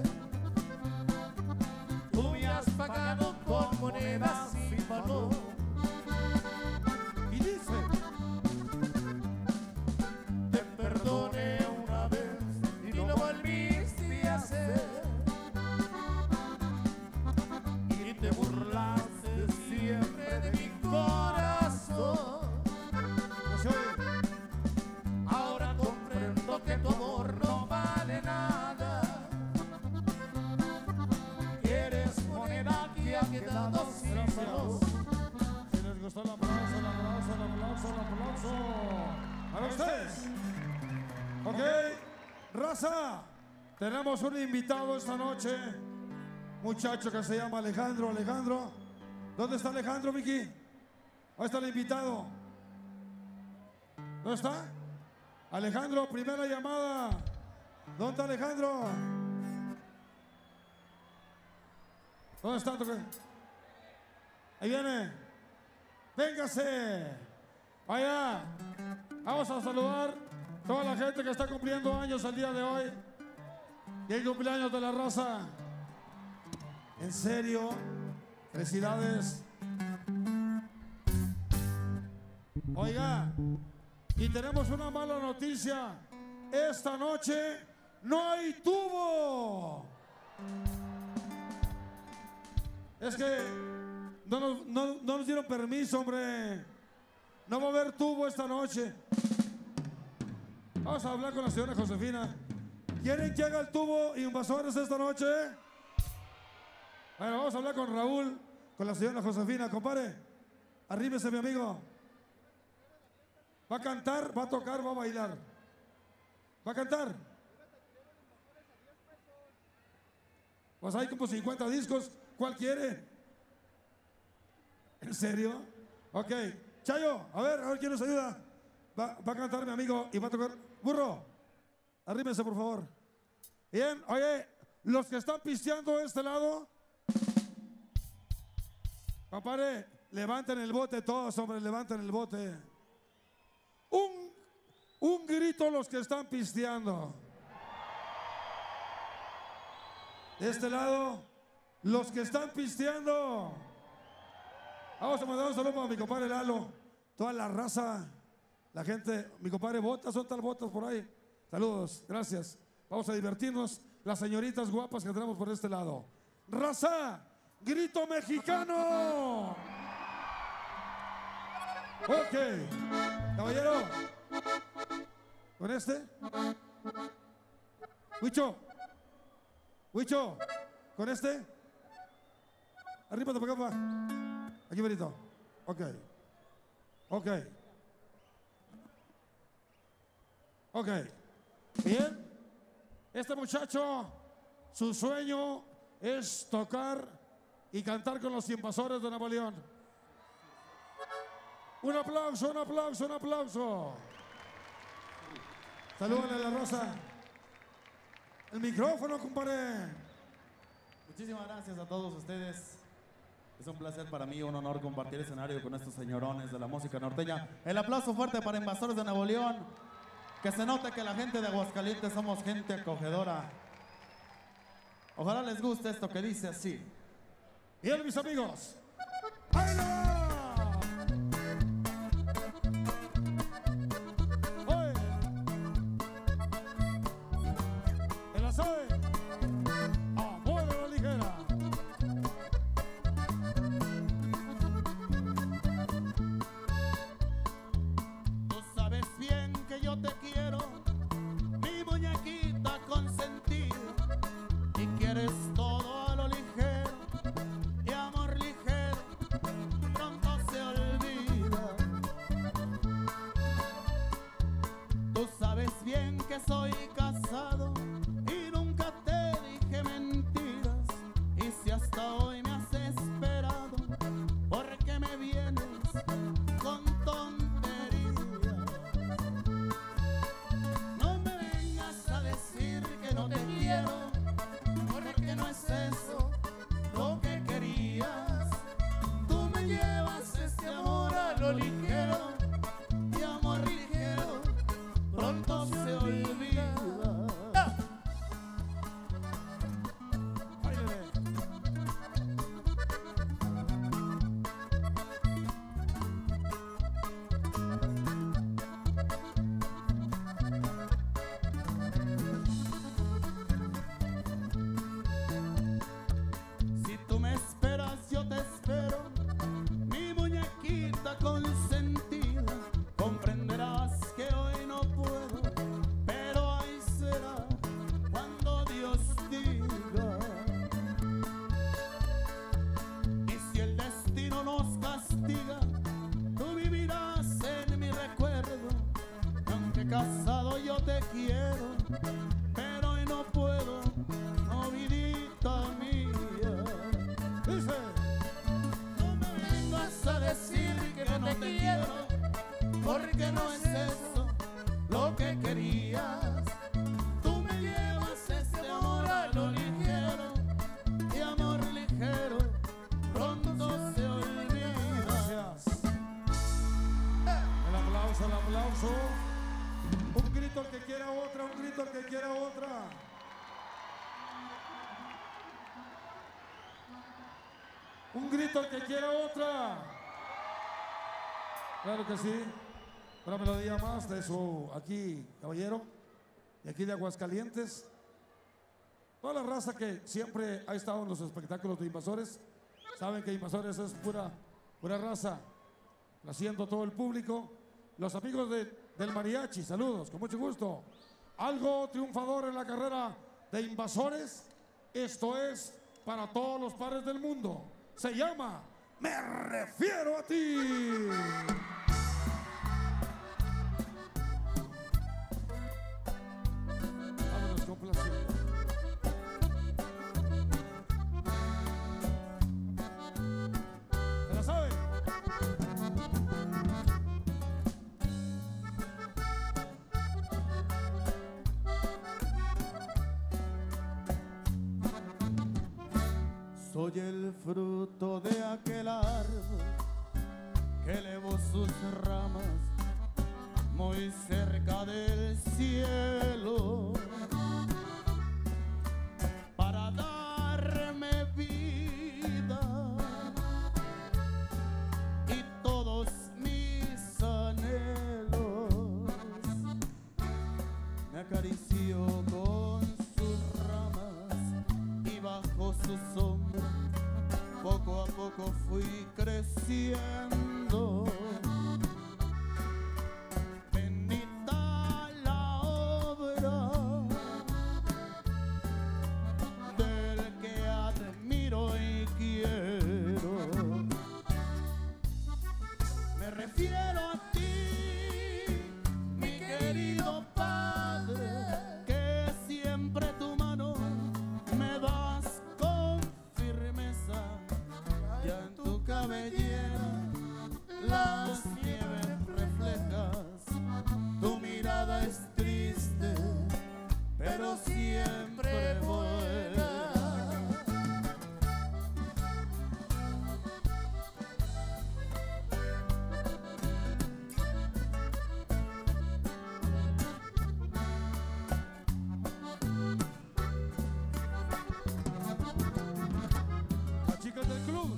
Tú me has pagado con monedas sin valor. Y dice: Te perdoné una vez y lo volviste a hacer, y te burlaste siempre de mi corazón. no se oye. Ahora comprendo que tu amor no vale nada. Eres moneda que ha quedado sin valor. Si les gustó el aplauso, el aplauso, el aplauso, el aplauso. Para ustedes. Ok, raza, tenemos un invitado esta noche. Muchacho que se llama Alejandro. Alejandro, ¿dónde está Alejandro, Vicky? Ahí está el invitado. ¿Dónde está? Alejandro, primera llamada. ¿Dónde está Alejandro? ¿Dónde está? Ahí viene. Véngase. Allá. Vamos a saludar a toda la gente que está cumpliendo años el día de hoy. Y el cumpleaños de la raza. En serio. Felicidades. Oiga. Y tenemos una mala noticia. Esta noche no hay tubo. Es que no nos, no, no nos dieron permiso, hombre. No va a haber tubo esta noche. Vamos a hablar con la señora Josefina. ¿Quieren que haga el tubo invasores esta noche? Bueno, vamos a hablar con Raúl, con la señora Josefina. Compadre, arrímese, mi amigo. ¿Va a cantar, va a tocar, va a bailar? ¿Va a cantar? Pues hay como cincuenta discos. ¿Cuál quiere? ¿En serio? Ok. Chayo, a ver, a ver quién nos ayuda. Va, va a cantar mi amigo y va a tocar. Burro, arrímese, por favor. Bien, oye, los que están pisteando de este lado, compadre, levanten el bote todos, hombre, levanten el bote. Un, un grito los que están pisteando. De este lado, los que están pisteando. Vamos a mandar un saludo a mi compadre Lalo, toda la raza, la gente, mi compadre Botas, son tal Botas por ahí. Saludos, gracias. Vamos a divertirnos, las señoritas guapas que tenemos por este lado. Raza, grito mexicano. Ok, caballero, con este. Huicho, Huicho, con este. Arrímate para acá, pa. Aquí, Benito. Ok. Ok. Ok. Bien. Este muchacho, su sueño es tocar y cantar con los invasores de Nuevo León. Un aplauso, un aplauso, un aplauso. Salúdale a la Rosa. El micrófono, compadre. Muchísimas gracias a todos ustedes. Es un placer para mí, un honor compartir escenario con estos señorones de la música norteña. El aplauso fuerte para Invasores de Nuevo León. Que se note que la gente de Aguascalientes somos gente acogedora. Ojalá les guste esto que dice así. Bien, mis amigos. ¡Baila! ¡Oye! ¿Te la sabe? ¡Amor a la ligera! Tú sabes bien que yo te quiero, mi muñequita consentida, y quieres todo a lo ligero, y amor ligero pronto se olvida. Tú sabes bien que soy casado y nunca te dije mentiras, y si hasta hoy me has esperado, ¿por qué me vienes con tonterías? No me vengas a decir que no te quiero, porque no es eso lo que querías. Tú me llevas este amor a lo ligero, y amor ligero pronto se olvida. ¡Báilele! Si tú me esperas, yo te espero, mi muñequita consentida. Comprenderás que hoy no puedo, pero ahí será cuando Dios diga. Y si el destino nos castiga, tú vivirás en mi recuerdo. Aunque casado yo te quiero, pero hoy no puedo, no, vidita mía. Dice. No me vengas a decir que no te quiero, porque no es eso lo que querías. Tú me llevas este amor a lo ligero, y amor ligero pronto se olvida. Gracias. El aplauso, el aplauso. Un grito al que quiera otra, un grito al que quiera otra. Un grito al que quiera otra. Claro que sí. Una melodía más de su aquí, caballero, de aquí de Aguascalientes. Toda la raza que siempre ha estado en los espectáculos de Invasores, saben que Invasores es pura, pura raza, haciendo todo el público. Los amigos de del mariachi. Saludos, con mucho gusto. Algo triunfador en la carrera de Invasores. Esto es para todos los padres del mundo. Se llama Me Refiero a Ti. Vámonos complaciendo. ¿Se la saben? Soy el fruto de aquel árbol que elevó sus ramas muy cerca del cielo para darme vida y todos mis anhelos. Me acarició con sus ramas y bajo su sombra poco a poco fui creciendo. Bendita la obra del que admiro y quiero. Me refiero a ti, mi querido Padre, que siempre tu mano me das con firmeza. Ya en tu cabellera las nieves reflejas, tu mirada es triste, pero siempre buena. Las chicas del club.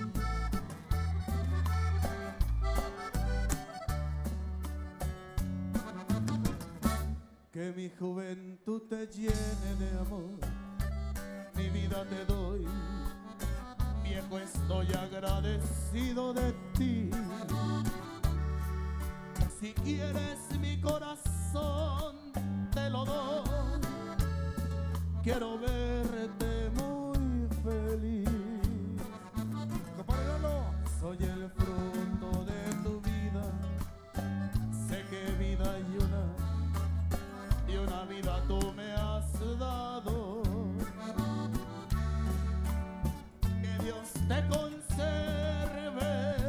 Que mi juventud te llene de amor, mi vida te doy, viejo estoy agradecido de ti. Si quieres mi corazón te lo doy, quiero verte muy feliz. Compadre Lalo. Soy el fruto de tu vida, sé que vida hay una y una vida tú me has dado. Que Dios te conserve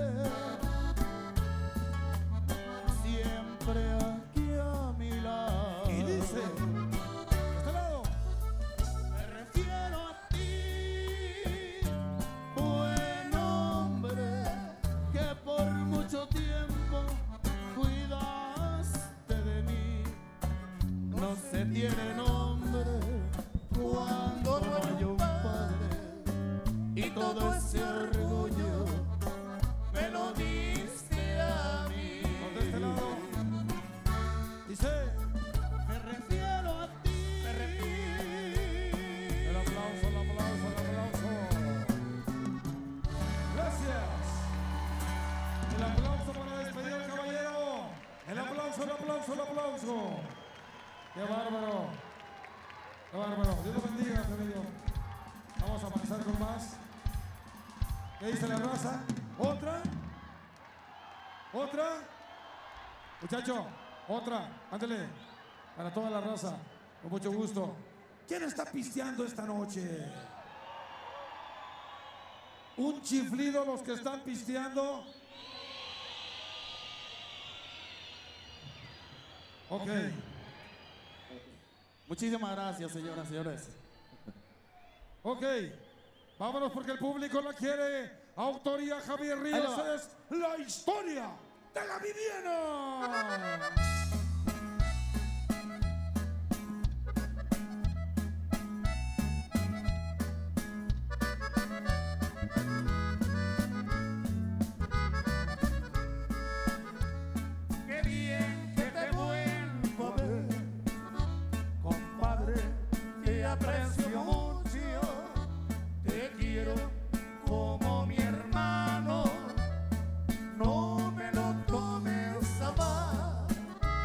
siempre aquí a mi lado. Y dice, de este lado. Me refiero a ti, buen hombre, que por mucho tiempo cuidaste de mí. No se tiene nombre cuando no hay un padre, y todo ese orgullo me lo diste a mí. De este lado. Dice, Me refiero a ti. Me el aplauso, el aplauso, el aplauso. Gracias. El aplauso para despedir al caballero. El aplauso, el aplauso, el aplauso. Qué bárbaro. Qué bárbaro. Dios lo bendiga, querido. Vamos a avanzar con más. ¿Qué dice la raza? ¿Otra? ¿Otra? Muchacho, otra. Ándale. Para toda la raza. Con mucho gusto. ¿Quién está pisteando esta noche? Un chiflido los que están pisteando. Ok. Muchísimas gracias, señoras y señores. Ok. Vámonos porque el público la quiere. Autoría Javier Ahí Ríos va. es La Historia de la Viviana. Qué bien que te vuelvo a ver, compadre, te aprecio mucho, te quiero como mi hermano, no me lo tomes a mal.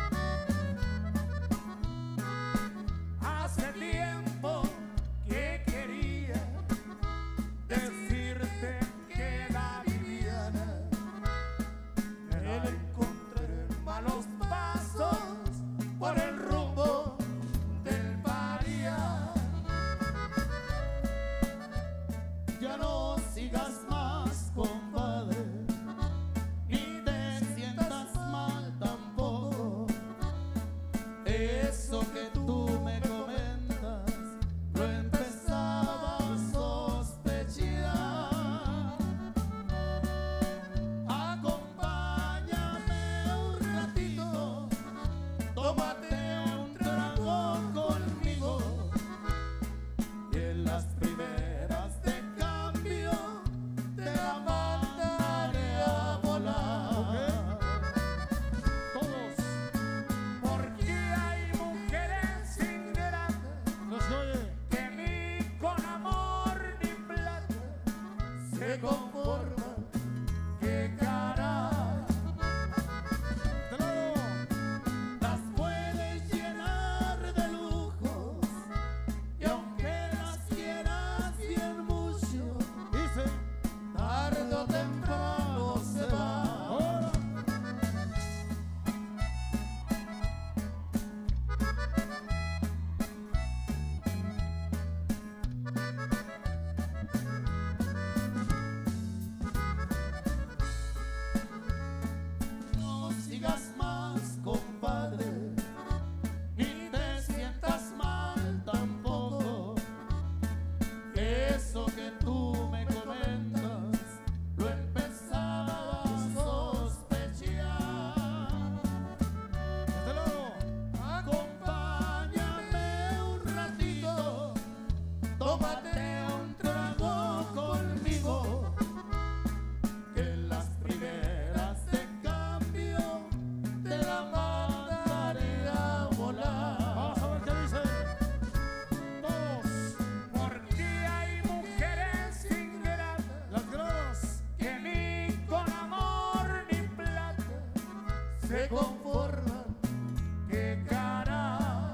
se conforman, qué cara.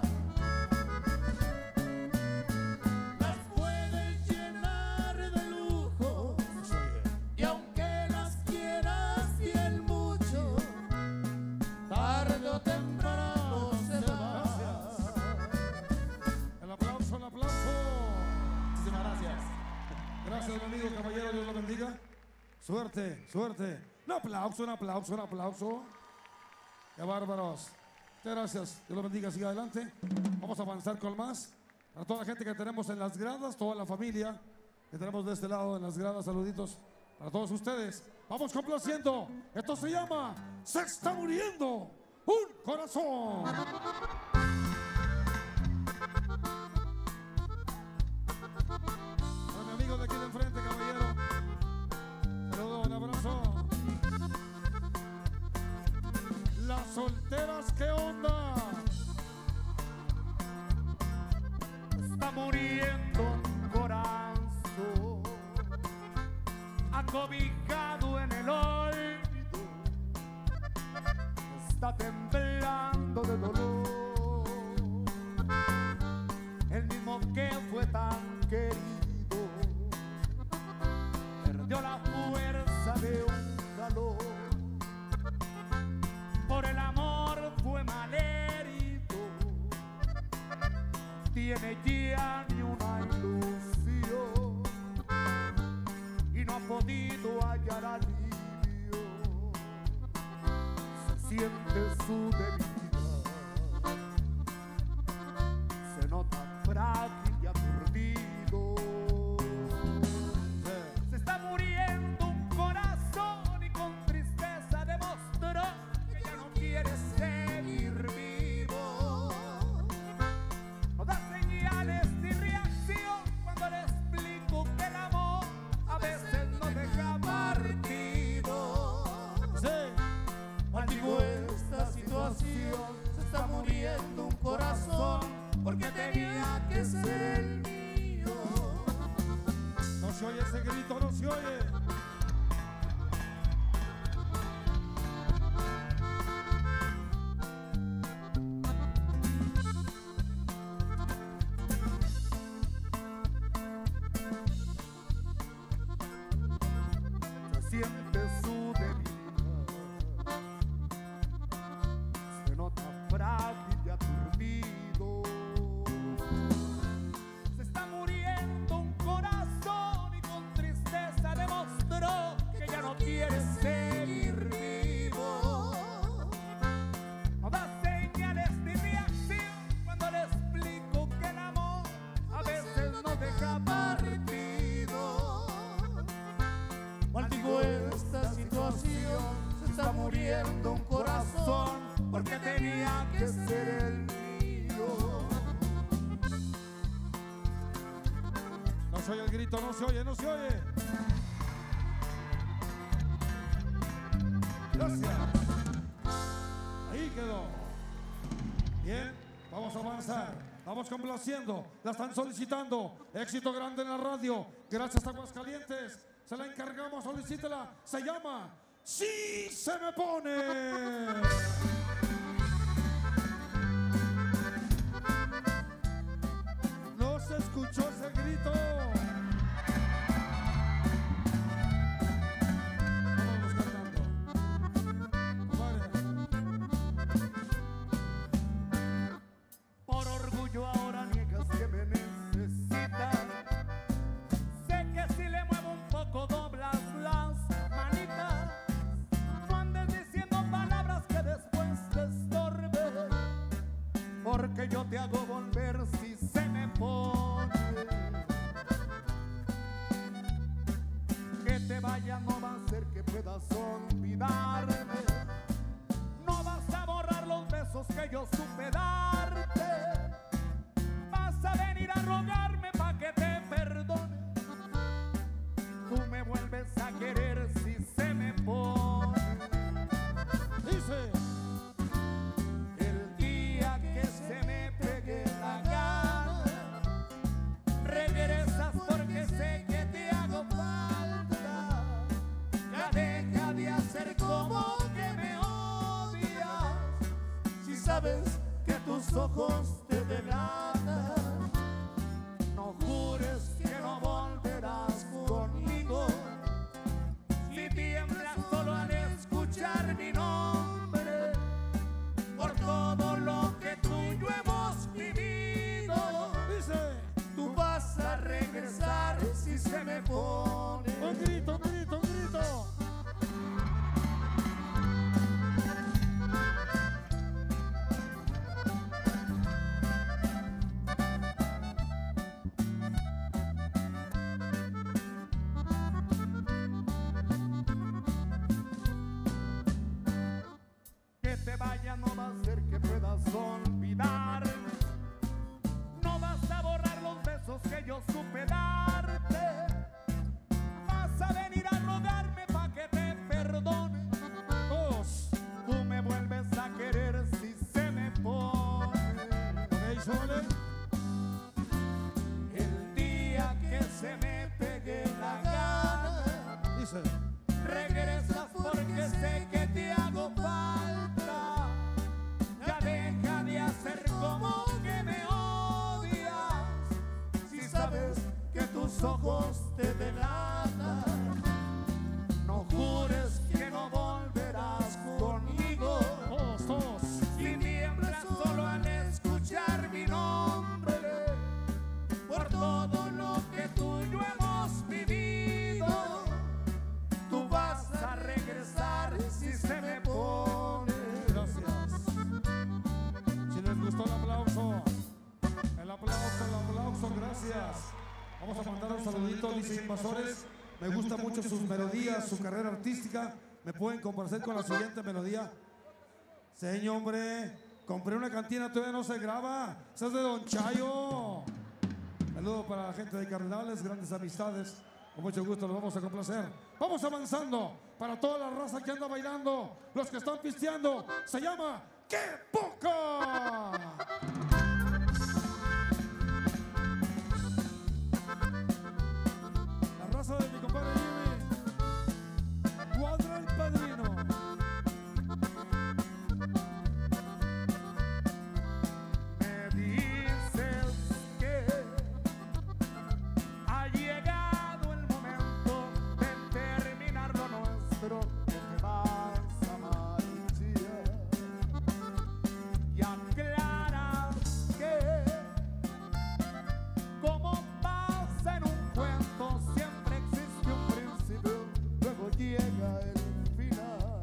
Las puedes llenar de lujo y aunque las quieras bien mucho, tarde o temprano se va. El aplauso, el aplauso. Muchísimas gracias. Gracias, mi amigo, caballero, Dios lo bendiga. Suerte, suerte. Un aplauso, un aplauso, un aplauso. Qué bárbaros. Muchas gracias. Dios lo bendiga, siga adelante. Vamos a avanzar con más. A toda la gente que tenemos en las gradas, toda la familia que tenemos de este lado en las gradas, saluditos para todos ustedes. Vamos complaciendo. Esto se llama Se está muriendo un corazón. Para mi amigo de aquí de enfrente, caballero. Saludos, un abrazo. Las solteras, ¿qué onda? Está muriendo un corazón, acobijado en el olvido, está temblando de dolor, el mismo que fue tan querido, perdió la fuerza de un calor, por el amor fue malherido, tiene ya ni una ilusión y no ha podido hallar alivio, se siente su debilidad, se nota frágil y aturdido, se está muriendo un corazón y con tristeza demostró que ya no quiere seguir vivo. No da señales ni reacción cuando le explico que el amor a veces no deja partido. Sí. Maldigo esta situación, se está muriendo un corazón porque tenía que ser el mío. No se oye ese grito, no se oye. Se siente su debilidad, se nota frágil y aturdido. Se está muriendo un corazón y con tristeza demostró que ya no quiere seguir vivo. No da señales ni reacción cuando le explico que el amor a veces no deja partido. Maldigo esta situación, se está muriendo un corazón porque tenía que ser el mío. No se oye el grito, no se oye, no se oye. Gracias. Ahí quedó. Bien, vamos a avanzar. Vamos complaciendo. La están solicitando. Éxito grande en la radio. Gracias a Aguascalientes. Se la encargamos, solicítela. Se llama Sí se me pone. No se escuchó ese grito. Vámonos cantando. Vale. Por orgullo ahora niegas que me necesitas. Sé que si le muevo un poco doblas las manitas. No andes diciendo palabras que después te estorben, porque yo te hago volver si se me pone. Que te vayas no va a hacer que puedas olvidarme. No vas a borrar los besos que yo supe darte. Vas a venir a rogarme pa' que te perdone. Tú me vuelves a querer si se me pone. Dice. El día que se me pegue la gana, regresas porque sé que te hago falta. Ya deja de hacer como sabes que tus ojos te delatan. No jures que no volverás conmigo. Si tiemblas solo al escuchar mi nombre, por todo lo que tú y yo hemos vivido, Dice, tú vas a regresar si se me pone. un grito, un grito, un grito. Que te vaya no va a hacer que puedas olvidar. No vas a borrar los besos que yo supe darte. Vas a venir a rogarme pa' que te perdone. Dos. Tú me vuelves a querer si se me pone. Ok, Sole. El día que se me pegue la gana, Dice, regresas porque sé que te hago falta. Ya deja de hacer como que me odias. Si sabes que tus ojos te delatan, no jures que no volverás conmigo. todos, todos. Si tiemblas solo al escuchar mi nombre, por todo lo que tú y yo hemos vivido, tú vas a regresar si se me pone. Gracias. Si les gustó el aplauso, el aplauso, el aplauso, gracias. Vamos a mandar un saludito, dice Invasores. Me gusta mucho sus melodías, su carrera artística. ¿Me pueden complacer con la siguiente melodía? Señor, hombre, compré una cantina, todavía no se graba. Esa es de Don Chayo. Saludos para la gente de Cardenales, grandes amistades. Con mucho gusto los vamos a complacer. Vamos avanzando para toda la raza que anda bailando, los que están pisteando. Se llama ¡Qué Poca! La raza de mi compadre Jimmy. Cuadra el padrino. Me dices que ha llegado el momento de terminar lo nuestro, que te vas a marchar. Y aclaras que, como pasa en un cuento, siempre existe un principio, luego llega el final.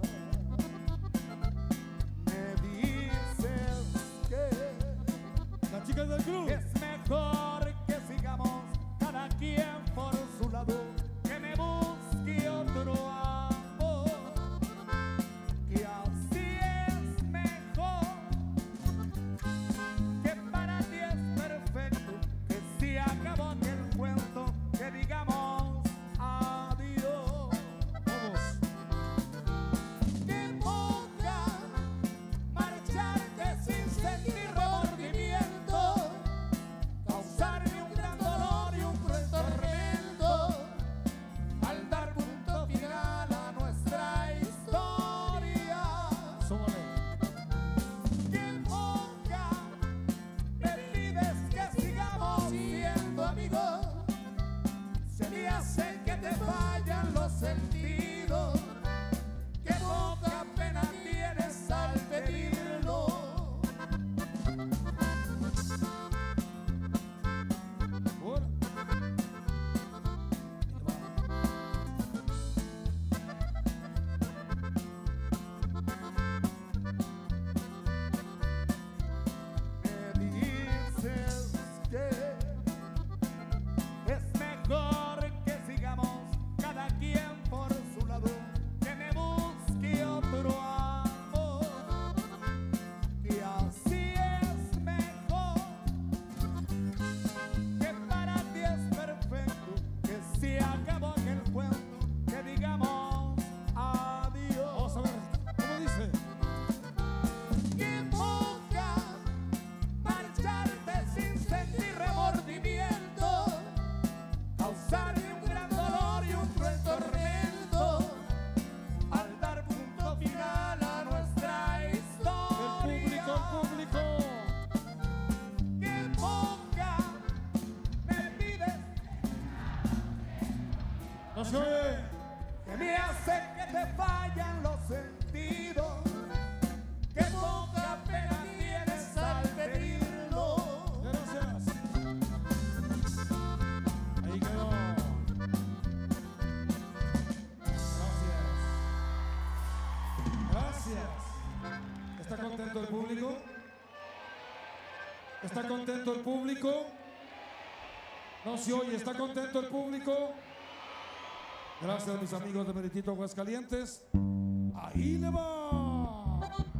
Me dices que Las chicas del club. es mejor que sigamos cada quien por su lado, que me busque otro amor, que así es mejor, que para ti es perfecto, que si acabó aquel cuento, que digamos adiós. Vamos. Qué poca marcharte sin sentir remordimiento, ¿Está contento el público? ¿Está contento el público? No se oye, ¿está contento el público? Gracias, mis amigos de Meritito Aguascalientes. Ahí le va.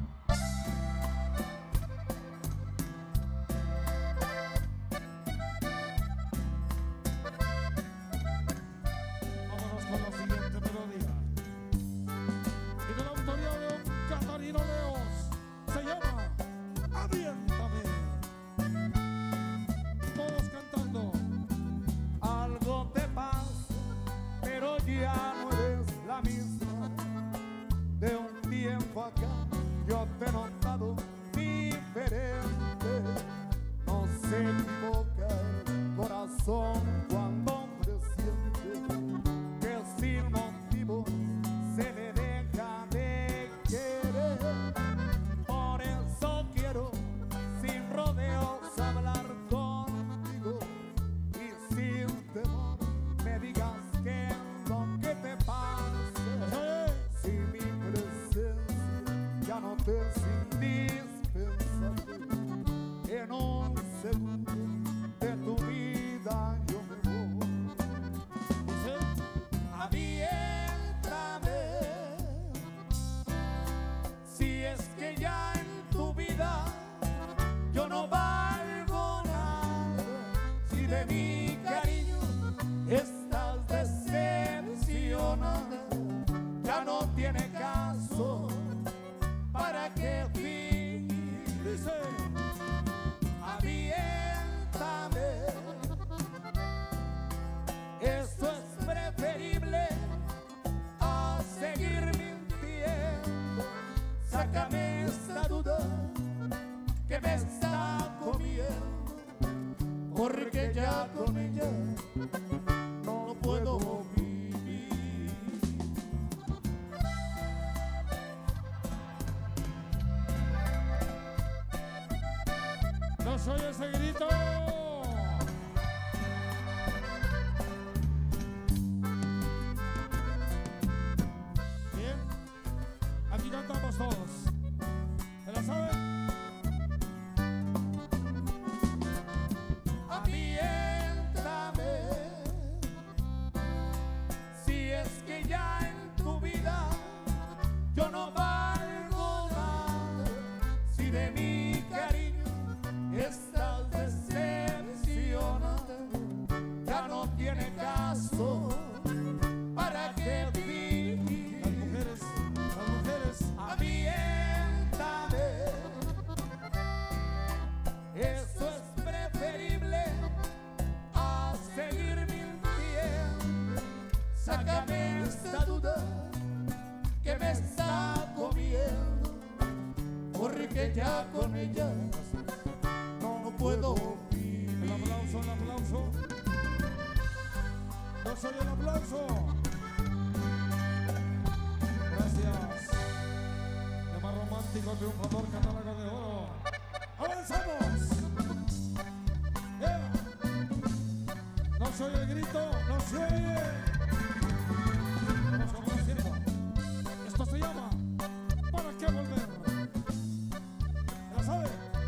Vámonos con la siguiente melodía. Y de la autoría de un Catarino Leos. Se llama Aviéntame. Todos cantando. Algo te pasa, pero ya no eres la misma. De un tiempo acá yo te he notado diferente. No se equivoca el corazón cuando presiente que sin motivo se me deja de querer. Por eso quiero sin rodeos hablar contigo y sin temor me digas qué es lo que te pasa. Si mi presencia ya no te es indispensable, en un segundo de tu vida yo me voy. Aviéntame, si es que ya en tu vida yo no valgo nada, si de mi cariño estás decepcionada, ya no tiene caso para que fingir. Dice, aviéntame, esto es preferible a seguir mintiendo. Sácame esta duda que me está comiendo, porque ya con ella no puedo vivir. No soy ese grito. Bien, aquí cantamos todos. ¿Se la saben? Aviéntame, si es que ya en tu vida yo no valgo nada, si de mi cariño estás decepcionada, ya no tiene caso para que fingir. Las mujeres, las mujeres. Aviéntame, eso es preferible a seguir mintiendo. Sácame esta duda que me está comiendo, porque ya con ella no puedo vivir. El aplauso, el aplauso. No soy el aplauso. Gracias. El más romántico triunfador catálogo de oro. ¡Avanzamos! Yeah. No se oye el grito, no se oye. Vamos complaciendo. Esto se llama ¿Para qué volver? ¿La sabe?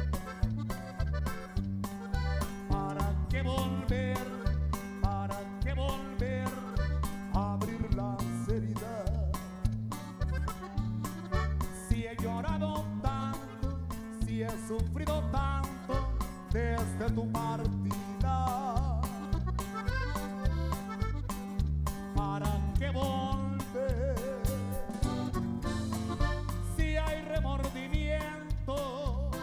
¿Para qué volver? ¿Para qué volver a abrir las heridas? Si he llorado tanto, si he sufrido tanto desde tu partida. ¿Para qué volver? Si hay remordimiento,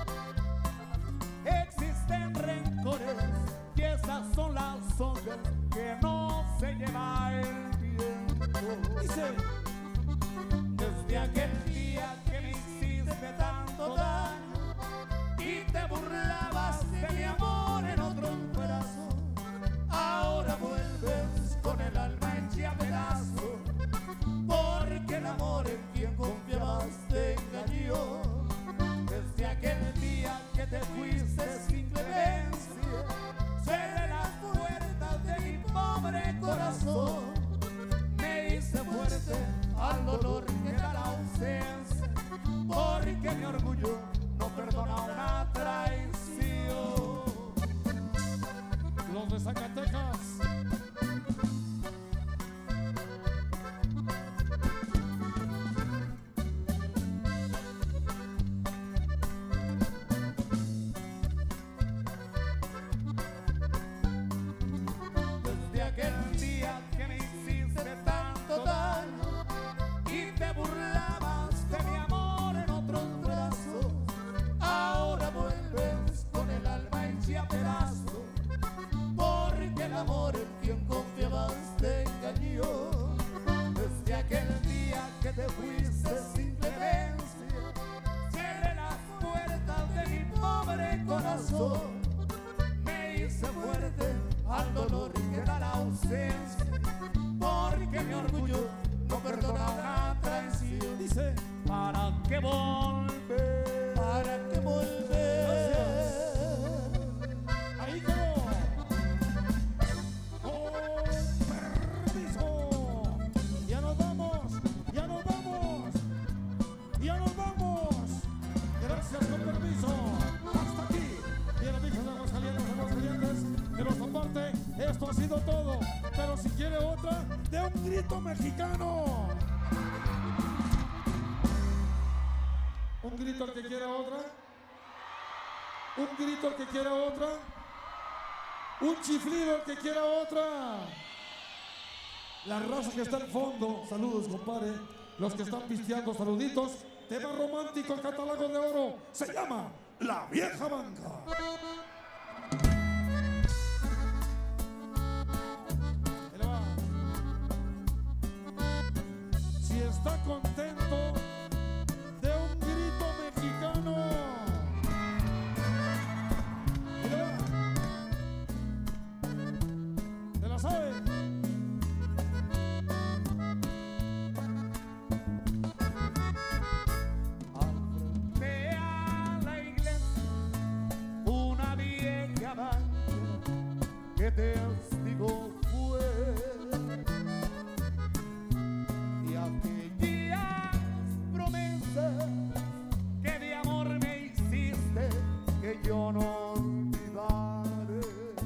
existen rencores y esas son las sombras que no se lleva el viento. Dice. Desde aquel día que me hiciste tanto daño y te burlabas de mi amor en otro brazo, ahora vuelves con el alma hecha pedazo, porque el amor en quien confiabas te engañó. Desde aquel día que te fuiste sin clemencia, cerré las puertas de mi pobre corazón, me hice fuerte mi orgullo no perdona una traición. Los de Zacatecas. Desde aquel día que me hiciste tanto daño y te burlabas de mi amor en otros brazos, ahora vuelves con el alma hecha a pedazos, porque el amor en quien confiabas te engañó. Desde aquel día que te fuiste sin clemencia, cerré las puertas de mi pobre corazón. Me hice fuerte al dolor que da la ausencia, porque mi orgullo no perdona una traición. Dice, ¿Para qué volver? ¿Para qué volver? ahí quedó. Con permiso. Ya nos vamos, ya nos vamos, ya nos vamos. Gracias, con permiso. Hasta aquí. Bien, amigos de Aguascalientes, Aguascalientes, de nuestra parte, esto ha sido todo. Pero si quiere otra, de un grito mexicano. Un grito al que quiera otra. Un grito al que quiera otra. Un chiflido al que quiera otra. La raza que está al fondo, saludos, compadre. Los que están pisteando, saluditos. Tema romántico, el catálogo de oro. Se llama La Vieja Banca. Ahí le va. Si está contento, de un grito mexicano. Ahí le va. ¿Se la sabe? Ve a la iglesia una vieja banca que testigo fue y aquellas promesas que de amor me hiciste que yo no olvidaré.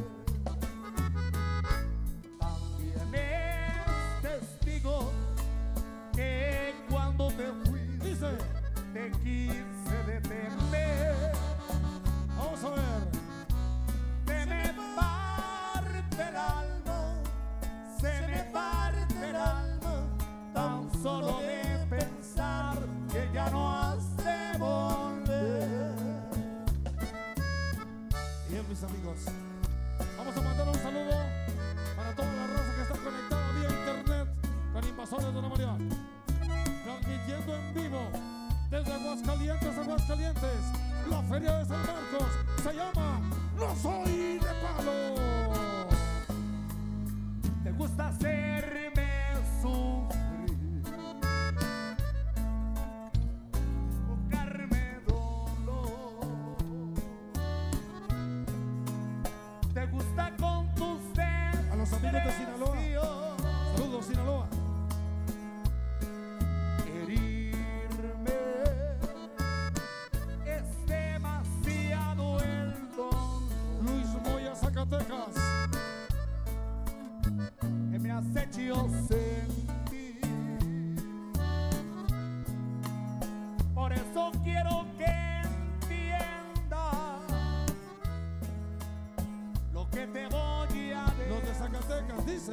También es testigo que cuando te fui Dice, te quise detener. vamos a ver. Se me parte el alma, se me parte el alma, tan solo de pensar que ya no has de volver. Bien, mis amigos, vamos a mandar un saludo para toda la raza que está conectada vía internet con Invasores de Nuevo León, transmitiendo en vivo desde Aguascalientes, Aguascalientes. La Feria de San Marcos se llama No Soy de Palo. Te gusta hacerme sufrir, buscarme dolor. Te gusta con tus A los amigos de Sinaloa, saludos, Sinaloa. herirme. Es demasiado el dolor Luis Moya, Zacatecas. que me has hecho sentir. Por eso quiero que entiendas lo que te voy a Los de decir. Zacatecas, dice.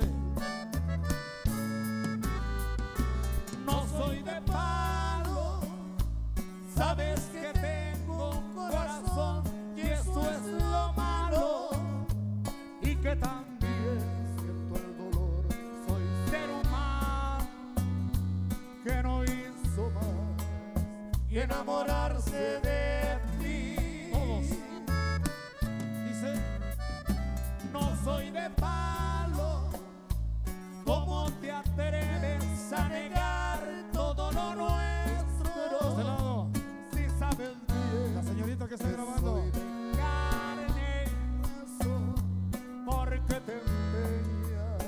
No soy de palo, sabes que tengo un corazón y eso es lo malo, y que también siento el dolor. Soy ser humano que no hizo más y enamorarse de ti. Todos. Dice, No soy de palo, ¿cómo te atreves a negar todo lo nuestro? de este lado, Si sabes bien la señorita que está que grabando. soy de carne y hueso, porque te empeñas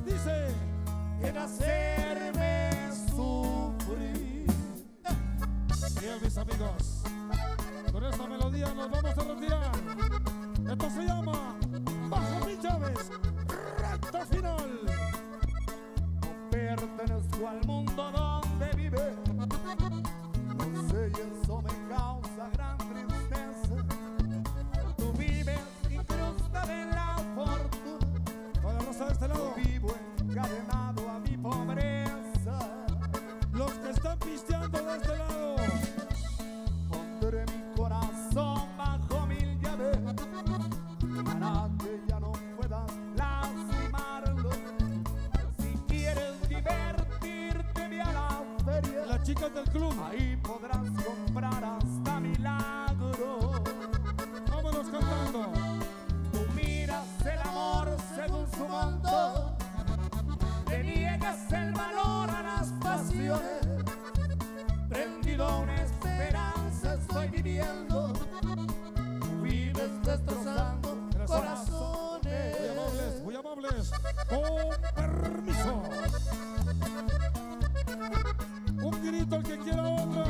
Dice, en hacerme sufrir. Gracias, mis amigos. Con esta melodía nos vamos a retirar. Esto se llama Bajo mis llaves, recta final. No pertenezco al mundo donde vive. No sé y eso me causa gran tristeza. Tú vives incrustada en la fortuna. Con la rosa de este lado. Yo vivo encadenado a mi pobreza. Los que están pisteando de este lado. Pondré mi corazón bajo mil llaves para que ya no puedas lastimarlo. Si quieres divertirte, ve a la feria. Las chicas del club. Ahí podrás comprar hasta milagro. Vámonos cantando. Tú miras el amor según su monto, le niegas el valor a las pasiones. Prendido a una esperanza estoy viviendo. Tú vives destrozando corazones. Muy amables, muy amables. Con permiso. Un grito el que quiera otra.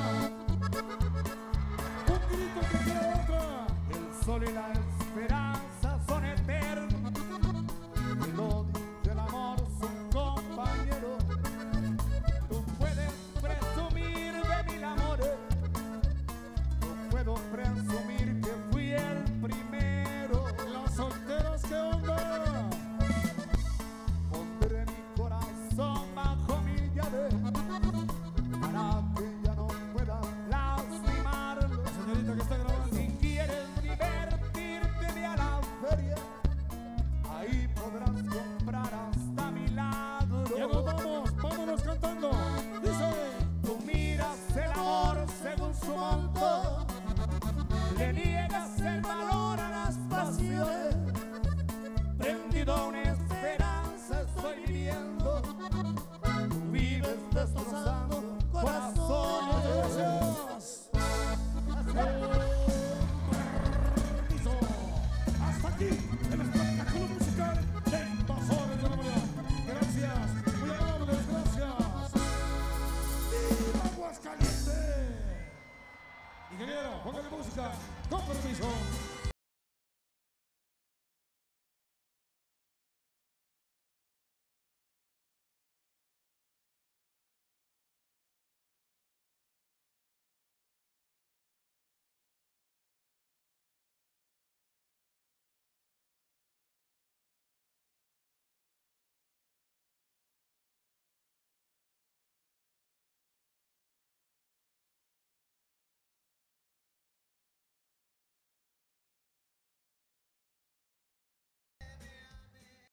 Un grito el que quiera otra. El sol y la esperanza son eternos. El odio y el amor son compañeros. Tú puedes presumir de mil amores. No puedo presumir que fui el primero. Las solteras, ¿qué onda? Pondré mi corazón bajo mil llaves para que ya no pueda lastimarlo. La señorita que está grabando. Si quieres divertirte, ve a la feria. Ahí podrás comprar hasta milagro. Ya nos vamos, vámonos cantando. Dice. Tú miras el amor según su monto, le niegas el valor a las pasiones. Prendido a una esperanza estoy viviendo. Tú vives destrozando corazones. Gracias. Permiso. Hasta aquí el espectáculo musical de Invasores de Nuevo León. Gracias, muy amables, gracias. ¡Viva Aguascalientes! Ingeniero, póngale música, con permiso.